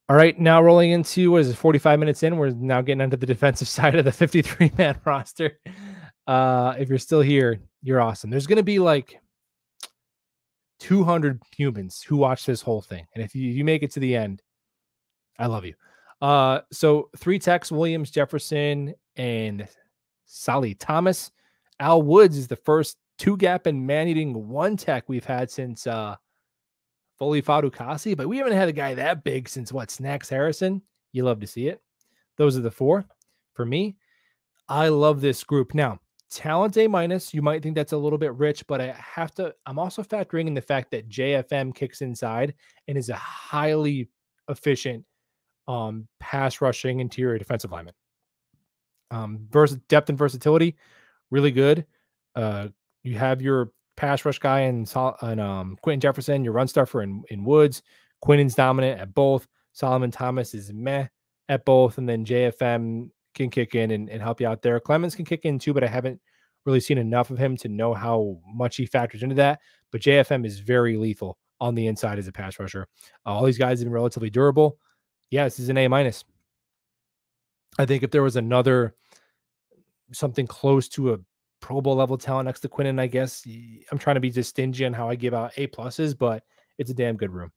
[SPEAKER 1] All right, now rolling into, what is it, forty-five minutes in, we're now getting onto the defensive side of the fifty-three man roster. Uh, if you're still here, you're awesome. There's going to be like two hundred humans who watch this whole thing. And if you, you make it to the end, I love you. Uh, so three techs, Williams, Jefferson, and Solly Thomas. Al Woods is the first two gap and man-eating one tech we've had since uh, Foley Fadukasi, but we haven't had a guy that big since what, Snacks Harrison? You love to see it. Those are the four for me. I love this group. Now, talent A minus, you might think that's a little bit rich, but I have to, I'm also factoring in the fact that J F M kicks inside and is a highly efficient um, pass rushing interior defensive lineman. Um, vers- depth and versatility, really good. Uh, you have your pass rush guy and, Sol- and um, Quentin Jefferson, your run stuffer in, in Woods. Quinnen's dominant at both. Solomon Thomas is meh at both. And then J F M can kick in and, and help you out there. Clemens can kick in too, but I haven't really seen enough of him to know how much he factors into that. But J F M is very lethal on the inside as a pass rusher. Uh, all these guys have been relatively durable. Yeah, this is an A minus. I think if there was another something close to a Pro Bowl level talent next to Quinnen, I guess I'm trying to be just stingy on how I give out A pluses, but it's a damn good room.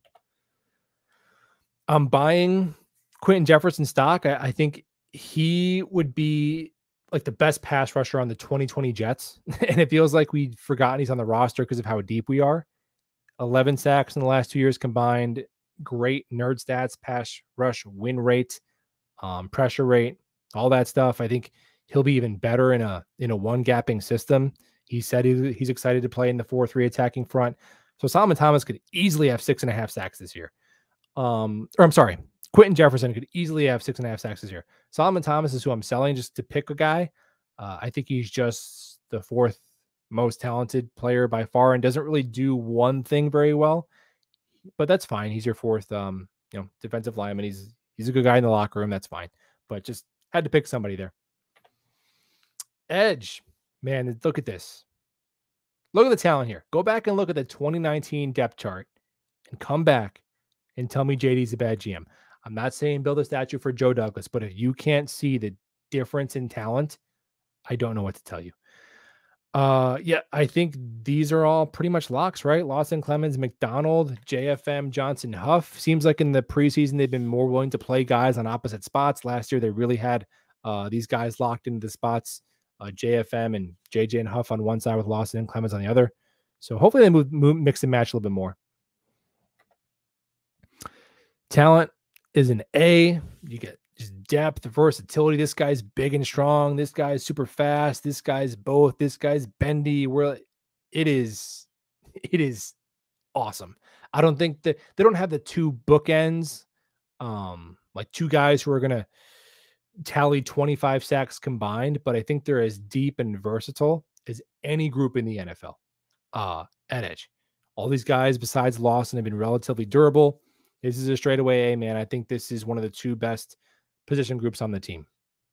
[SPEAKER 1] I'm buying Quentin Jefferson stock. I, I think he would be like the best pass rusher on the twenty twenty Jets. And it feels like we've forgotten he's on the roster because of how deep we are. eleven sacks in the last two years combined. Great nerd stats, pass rush win rate, um, pressure rate, all that stuff. I think he'll be even better in a in a one gapping system. He said he, he's excited to play in the four three attacking front. So Solomon Thomas could easily have six and a half sacks this year. Um, or I'm sorry, Quentin Jefferson could easily have six and a half sacks this year. Solomon Thomas is who I'm selling just to pick a guy. Uh, I think he's just the fourth most talented player by far and doesn't really do one thing very well, but that's fine. He's your fourth, um, you know, defensive lineman. He's he's a good guy in the locker room. That's fine. But just had to pick somebody there. Edge, man, look at this. Look at the talent here. Go back and look at the twenty nineteen depth chart and come back and tell me J D's a bad G M. I'm not saying build a statue for Joe Douglas, but if you can't see the difference in talent, I don't know what to tell you. Uh, yeah, I think these are all pretty much locks, right? Lawson, Clemens, McDonald, J F M, Johnson, Huff. Seems like in the preseason they've been more willing to play guys on opposite spots. Last year they really had uh, these guys locked into the spots. Uh, J F M and J J and Huff on one side with Lawson and Clemens on the other. So hopefully they move, move mix and match a little bit more. Talent is an A. You get just depth, versatility. This guy's big and strong. This guy's super fast. This guy's both. This guy's bendy. We're, it is, it is awesome. I don't think that they don't have the two bookends, um, like two guys who are gonna tally twenty-five sacks combined, but I think they're as deep and versatile as any group in the N F L. Uh, at edge, all these guys besides Lawson have been relatively durable. This is a straightaway A, man. I think this is one of the two best position groups on the team.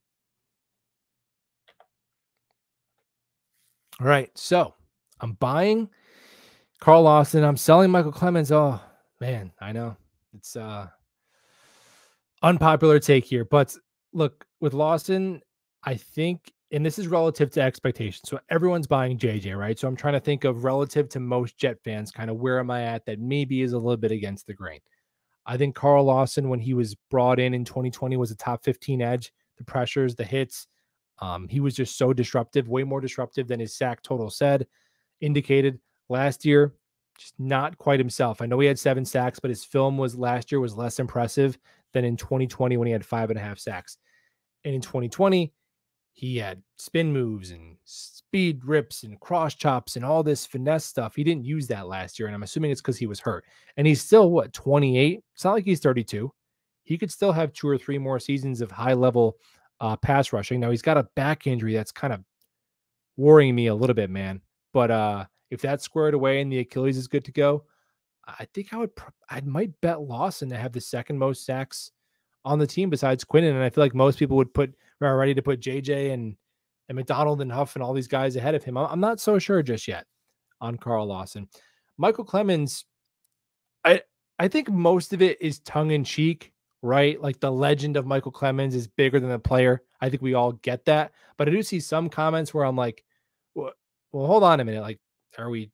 [SPEAKER 1] All right, so I'm buying Carl Lawson. I'm selling Michael Clemens. Oh, man, I know. It's uh unpopular take here, but look, with Lawson, I think, and this is relative to expectations. So everyone's buying J J, right? So I'm trying to think of relative to most Jet fans, kind of where am I at that maybe is a little bit against the grain. I think Carl Lawson, when he was brought in in twenty twenty, was a top fifteen edge. The pressures, the hits, um, he was just so disruptive, way more disruptive than his sack total said, indicated. Last year, just not quite himself. I know he had seven sacks, but his film was last year was less impressive than in twenty twenty when he had five and a half sacks. And in twenty twenty, he had spin moves and speed rips and cross chops and all this finesse stuff. He didn't use that last year, and I'm assuming it's because he was hurt. And he's still, what, twenty-eight? It's not like he's thirty-two. He could still have two or three more seasons of high-level uh, pass rushing. Now, he's got a back injury that's kind of worrying me a little bit, man. But uh, if that's squared away and the Achilles is good to go, I think I would, I might bet Lawson to have the second most sacks on the team besides Quinnen. And I feel like most people would put, are ready to put J J and, and McDonald and Huff and all these guys ahead of him. I'm not so sure just yet on Carl Lawson. Michael Clemens, I, I think most of it is tongue in cheek right? Like the legend of Michael Clemens is bigger than the player. I think we all get that. But I do see some comments where I'm like, well, well hold on a minute. Like, are we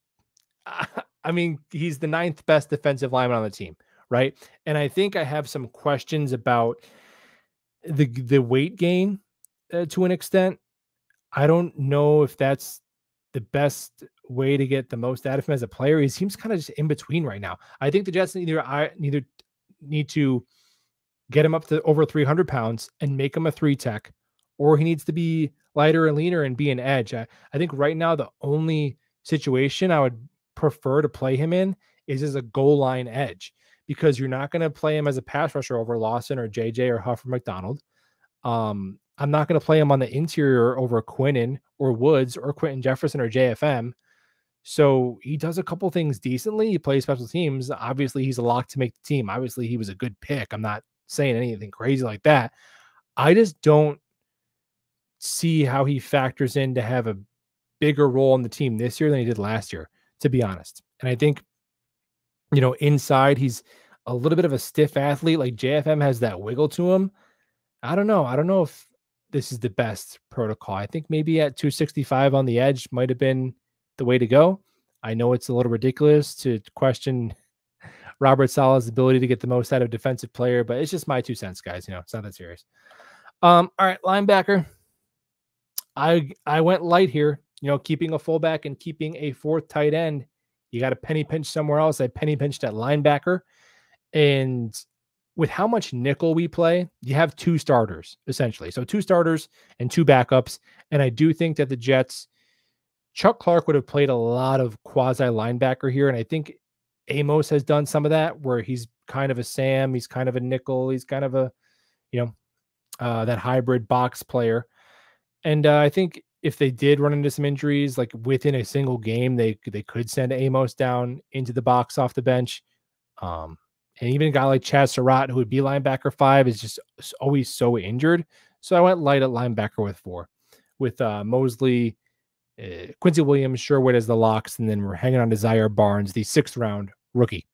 [SPEAKER 1] I mean, he's the ninth best defensive lineman on the team, right? And I think I have some questions about the the weight gain uh, to an extent. I don't know if that's the best way to get the most out of him as a player. He seems kind of just in between right now. I think the Jets neither I neither need to get him up to over three hundred pounds and make him a three tech, or he needs to be lighter and leaner and be an edge. I, I think right now the only situation I would prefer to play him in is as a goal line edge, because you're not going to play him as a pass rusher over Lawson or J J or Huff or McDonald. Um, I'm not going to play him on the interior over Quinnen or Woods or Quentin Jefferson or J F M. So he does a couple things decently. He plays special teams. Obviously, he's a lock to make the team. Obviously, he was a good pick. I'm not saying anything crazy like that. I just don't see how he factors in to have a bigger role in the team this year than he did last year, to be honest. And I think, you know, inside, he's a little bit of a stiff athlete. Like J F M has that wiggle to him. I don't know. I don't know if this is the best protocol. I think maybe at two sixty-five on the edge might have been the way to go. I know it's a little ridiculous to question Robert Saleh's ability to get the most out of a defensive player, but it's just my two cents, guys. You know, it's not that serious. Um, all right, linebacker. I I went light here, you know, keeping a fullback and keeping a fourth tight end. You got a penny pinch somewhere else. I penny pinched at linebacker. And with how much nickel we play, you have two starters, essentially. So two starters and two backups. And I do think that the Jets, Chuck Clark would have played a lot of quasi linebacker here. And I think Amos has done some of that, where he's kind of a Sam, he's kind of a nickel, he's kind of a, you know, uh, that hybrid box player. And uh, I think if they did run into some injuries, like within a single game, they they could send Amos down into the box off the bench. Um, and even a guy like Chaz Surratt, who would be linebacker five, is just always so injured. So I went light at linebacker with four, with uh, Mosley, uh, Quincy Williams, Sherwood as the locks, and then we're hanging on to Zaire Barnes, the sixth round rookie.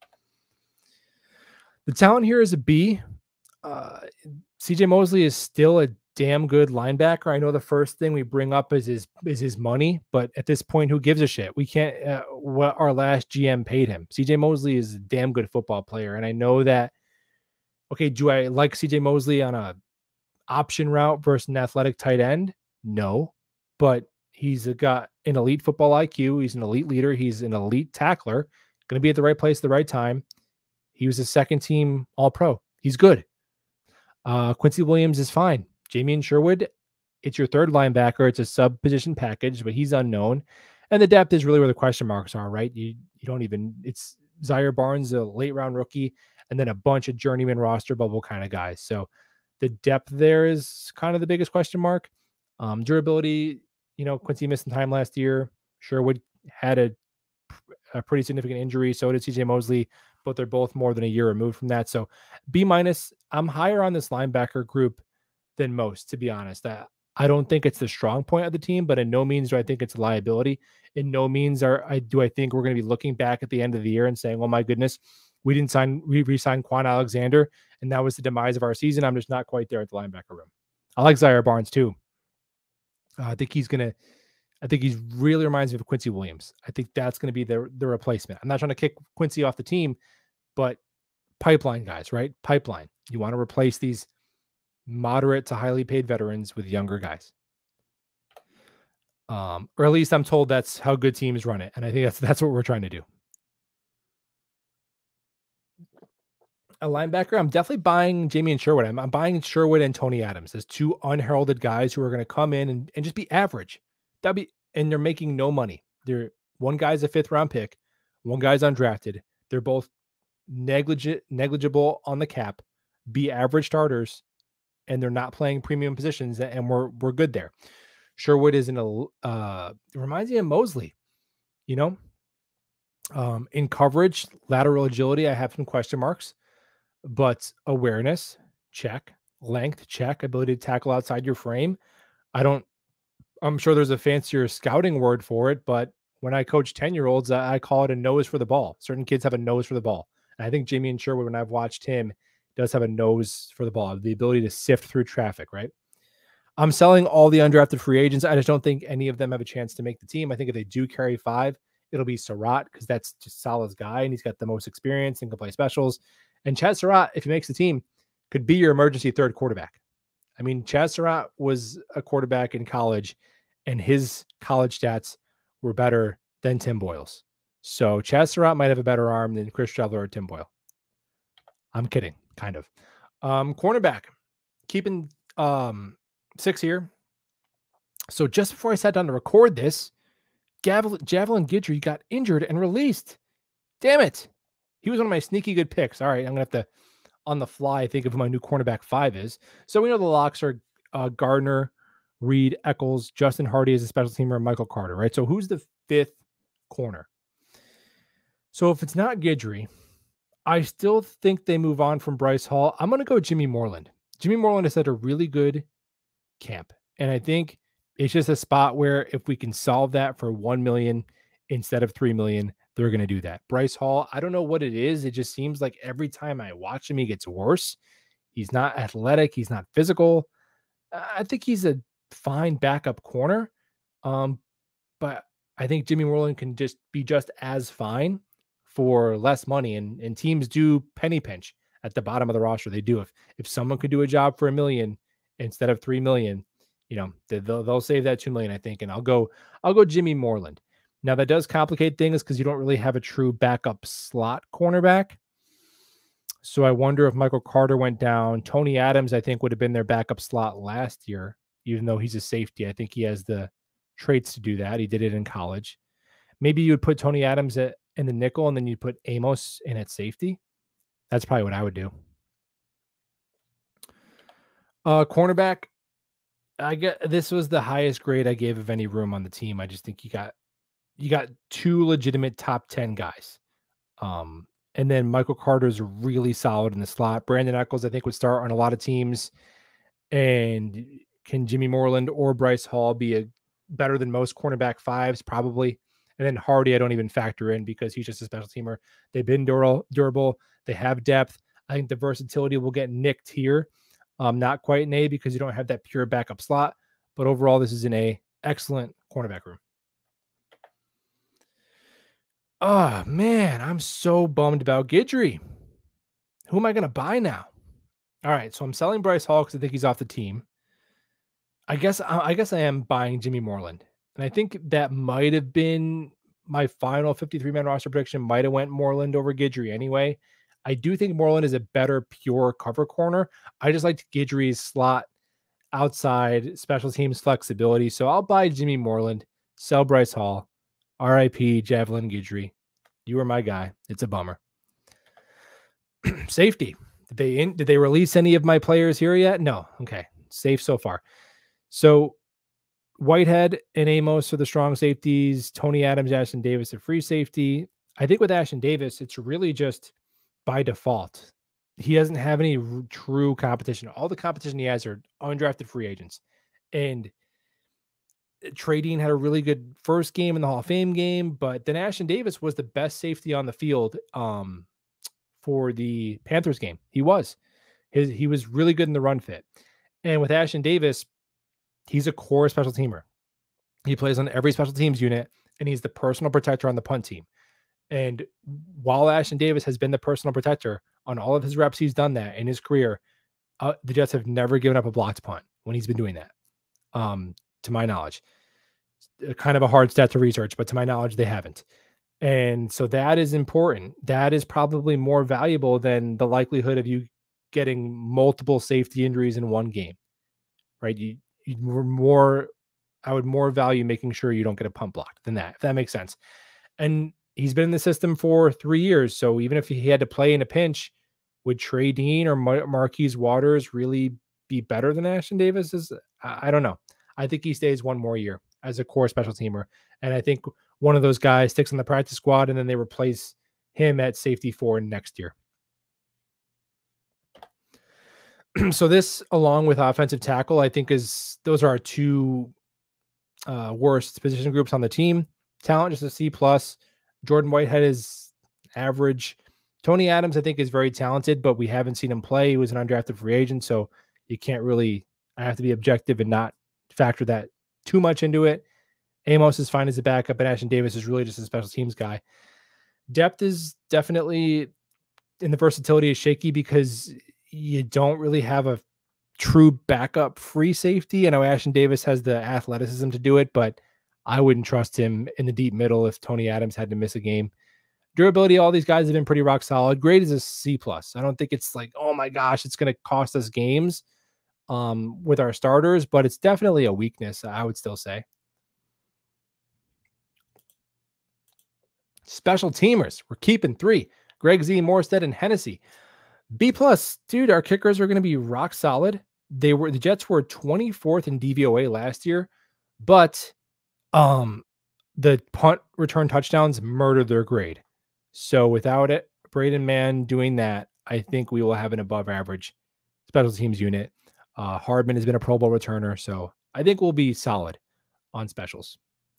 [SPEAKER 1] The talent here is a B. Uh, C J Mosley is still a damn good linebacker. I know the first thing we bring up is his is his money, but at this point, who gives a shit? We can't. Uh, what our last G M paid him. C J Mosley is a damn good football player, and I know that. Okay, do I like C J Mosley on a option route versus an athletic tight end? No, but he's a, got an elite football I Q. He's an elite leader. He's an elite tackler. Going to be at the right place at the right time. He was a second team All Pro. He's good. Uh, Quincy Williams is fine. Jamien Sherwood, it's your third linebacker. It's a sub position package, but he's unknown. And the depth is really where the question marks are, right? You you don't even, it's Zaire Barnes, a late round rookie, and then a bunch of journeyman roster bubble kind of guys. So the depth there is kind of the biggest question mark. Um, durability, you know, Quincy missed some time last year. Sherwood had a, a pretty significant injury. So did C J Mosley, but they're both more than a year removed from that. So B minus, I'm higher on this linebacker group than most, to be honest. I, I don't think it's the strong point of the team, but in no means do I think it's a liability. In no means are I do I think we're going to be looking back at the end of the year and saying, oh my goodness, we didn't sign, we re-signed Quan Alexander, and that was the demise of our season. I'm just not quite there at the linebacker room. I like Zaire Barnes too. Uh, I think he's going to, I think he really reminds me of Quincy Williams. I think that's going to be the, the replacement. I'm not trying to kick Quincy off the team, but pipeline guys, right? Pipeline. You want to replace these moderate to highly paid veterans with younger guys. Um, or at least I'm told that's how good teams run it. And I think that's that's what we're trying to do. A linebacker, I'm definitely buying Jamien Sherwood. I'm, I'm buying Sherwood and Tony Adams as two unheralded guys who are going to come in and, and just be average. That'd be, and they're making no money. They're one guy's a fifth round pick, one guy's undrafted. They're both negligent, negligible on the cap, be average starters, and they're not playing premium positions, and we're we're good there. Sherwood is in a uh, it reminds me of Mosley, you know. Um, in coverage, lateral agility, I have some question marks, but awareness, check. Length, check. Ability to tackle outside your frame. I don't. I'm sure there's a fancier scouting word for it, but when I coach ten year olds, I, I call it a nose for the ball. Certain kids have a nose for the ball, and I think Jamien Sherwood, when I've watched him, does have a nose for the ball, the ability to sift through traffic, right? I'm selling all the undrafted free agents. I just don't think any of them have a chance to make the team. I think if they do carry five, it'll be Surratt because that's just Salah's guy and he's got the most experience and can play specials. And Chad Surratt, if he makes the team, could be your emergency third quarterback. I mean, Chad Surratt was a quarterback in college and his college stats were better than Tim Boyle's. So Chad Surratt might have a better arm than Chris Streveler or Tim Boyle. I'm kidding, kind of. Um, cornerback, keeping um, six here. So just before I sat down to record this, Javelin, Javelin Guidry got injured and released. Damn it. He was one of my sneaky good picks. All right, I'm going to have to, on the fly, think of who my new cornerback five is. So we know the locks are uh, Gardner, Reed, Eccles, Justin Hardy as a special teamer, and Michael Carter, right? So who's the fifth corner? So if it's not Guidry, I still think they move on from Bryce Hall. I'm going to go Jimmy Moreland. Jimmy Moreland has had a really good camp. And I think it's just a spot where if we can solve that for one million instead of three million, they're going to do that. Bryce Hall, I don't know what it is. It just seems like every time I watch him, he gets worse. He's not athletic. He's not physical. I think he's a fine backup corner. Um, but I think Jimmy Moreland can just be just as fine for less money. And, and teams do penny pinch at the bottom of the roster. They do. If, if someone could do a job for a million instead of three million, you know, they'll, they'll save that two million, I think. And I'll go, I'll go Jimmy Moreland. Now that does complicate things because you don't really have a true backup slot cornerback. So I wonder if Michael Carter went down. Tony Adams, I think, would have been their backup slot last year, even though he's a safety. I think he has the traits to do that. He did it in college. Maybe you would put Tony Adams at, in the nickel and then you put Amos in at safety. That's probably what I would do. Uh, cornerback, I get this was the highest grade I gave of any room on the team. I just think you got you got two legitimate top ten guys. Um, and then Michael Carter's really solid in the slot. Brandon Eccles, I think, would start on a lot of teams. And can Jimmy Moreland or Bryce Hall be a better than most cornerback fives? Probably. And then Hardy, I don't even factor in because he's just a special teamer. They've been durable, durable. They have depth. I think the versatility will get nicked here. Um, not quite an A because you don't have that pure backup slot. But overall, this is an A. Excellent cornerback room. Oh, man, I'm so bummed about Guidry. Who am I going to buy now? All right, so I'm selling Bryce Hall because I think he's off the team. I guess I guess I am buying Jimmy Moreland. And I think that might have been my final fifty-three man roster prediction. Might have went Moreland over Guidry anyway. I do think Moreland is a better pure cover corner. I just liked Guidry's slot outside special teams flexibility. So I'll buy Jimmy Moreland, sell Bryce Hall. R I P Javelin Guidry. You were my guy. It's a bummer. Safety. Did they in, did they release any of my players here yet? No. Okay. Safe so far. So Whitehead and Amos are the strong safeties. Tony Adams, Ashton Davis, a free safety. I think with Ashton Davis, it's really just by default. He doesn't have any r- true competition. All the competition he has are undrafted free agents. And Trey Dean had a really good first game in the Hall of Fame game, but then Ashton Davis was the best safety on the field um, for the Panthers game. He was. His, he was really good in the run fit. And with Ashton Davis, he's a core special teamer. He plays on every special teams unit, and he's the personal protector on the punt team. And while Ashton Davis has been the personal protector on all of his reps, he's done that in his career. Uh, the Jets have never given up a blocked punt when he's been doing that. Um, to my knowledge, kind of a hard stat to research, but to my knowledge, they haven't. And so that is important. That is probably more valuable than the likelihood of you getting multiple safety injuries in one game, right? You, you were more, I would more value making sure you don't get a punt blocked than that, if that makes sense. And he's been in the system for three years. So even if he had to play in a pinch, would Trey Dean or Mar- Marquise Waters really be better than Ashton Davis? Is I, I don't know. I think he stays one more year as a core special teamer. And I think one of those guys sticks on the practice squad and then they replace him at safety four next year. So this, along with offensive tackle, I think is, those are our two uh, worst position groups on the team. Talent, just a C plus. Jordan Whitehead is average. Tony Adams, I think, is very talented, but we haven't seen him play. He was an undrafted free agent, so you can't really. I have to be objective and not factor that too much into it. Amos is fine as a backup, and Ashton Davis is really just a special teams guy. Depth is definitely, in the versatility is shaky because you don't really have a true backup free safety. I know Ashton Davis has the athleticism to do it, but I wouldn't trust him in the deep middle if Tony Adams had to miss a game. Durability, all these guys have been pretty rock solid. Grade is a C plus. I don't think it's like, oh my gosh, it's going to cost us games um, with our starters, but it's definitely a weakness, I would still say. Special teamers, we're keeping three. Greg Z, Morstead, and Hennessy. B plus, dude, our kickers are going to be rock solid. They were the Jets were twenty-fourth in D V O A last year, but um, the punt return touchdowns murdered their grade. So without it, Braden Mann doing that, I think we will have an above average special teams unit. Uh, Hardman has been a Pro Bowl returner, so I think we'll be solid on specials.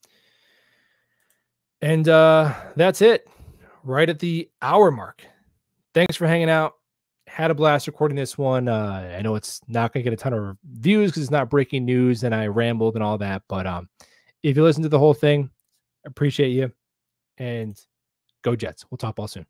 [SPEAKER 1] And uh, that's it, right at the hour mark. Thanks for hanging out. Had a blast recording this one. Uh, I know it's not going to get a ton of views because it's not breaking news and I rambled and all that. But um, if you listen to the whole thing, I appreciate you. And go Jets. We'll talk all soon.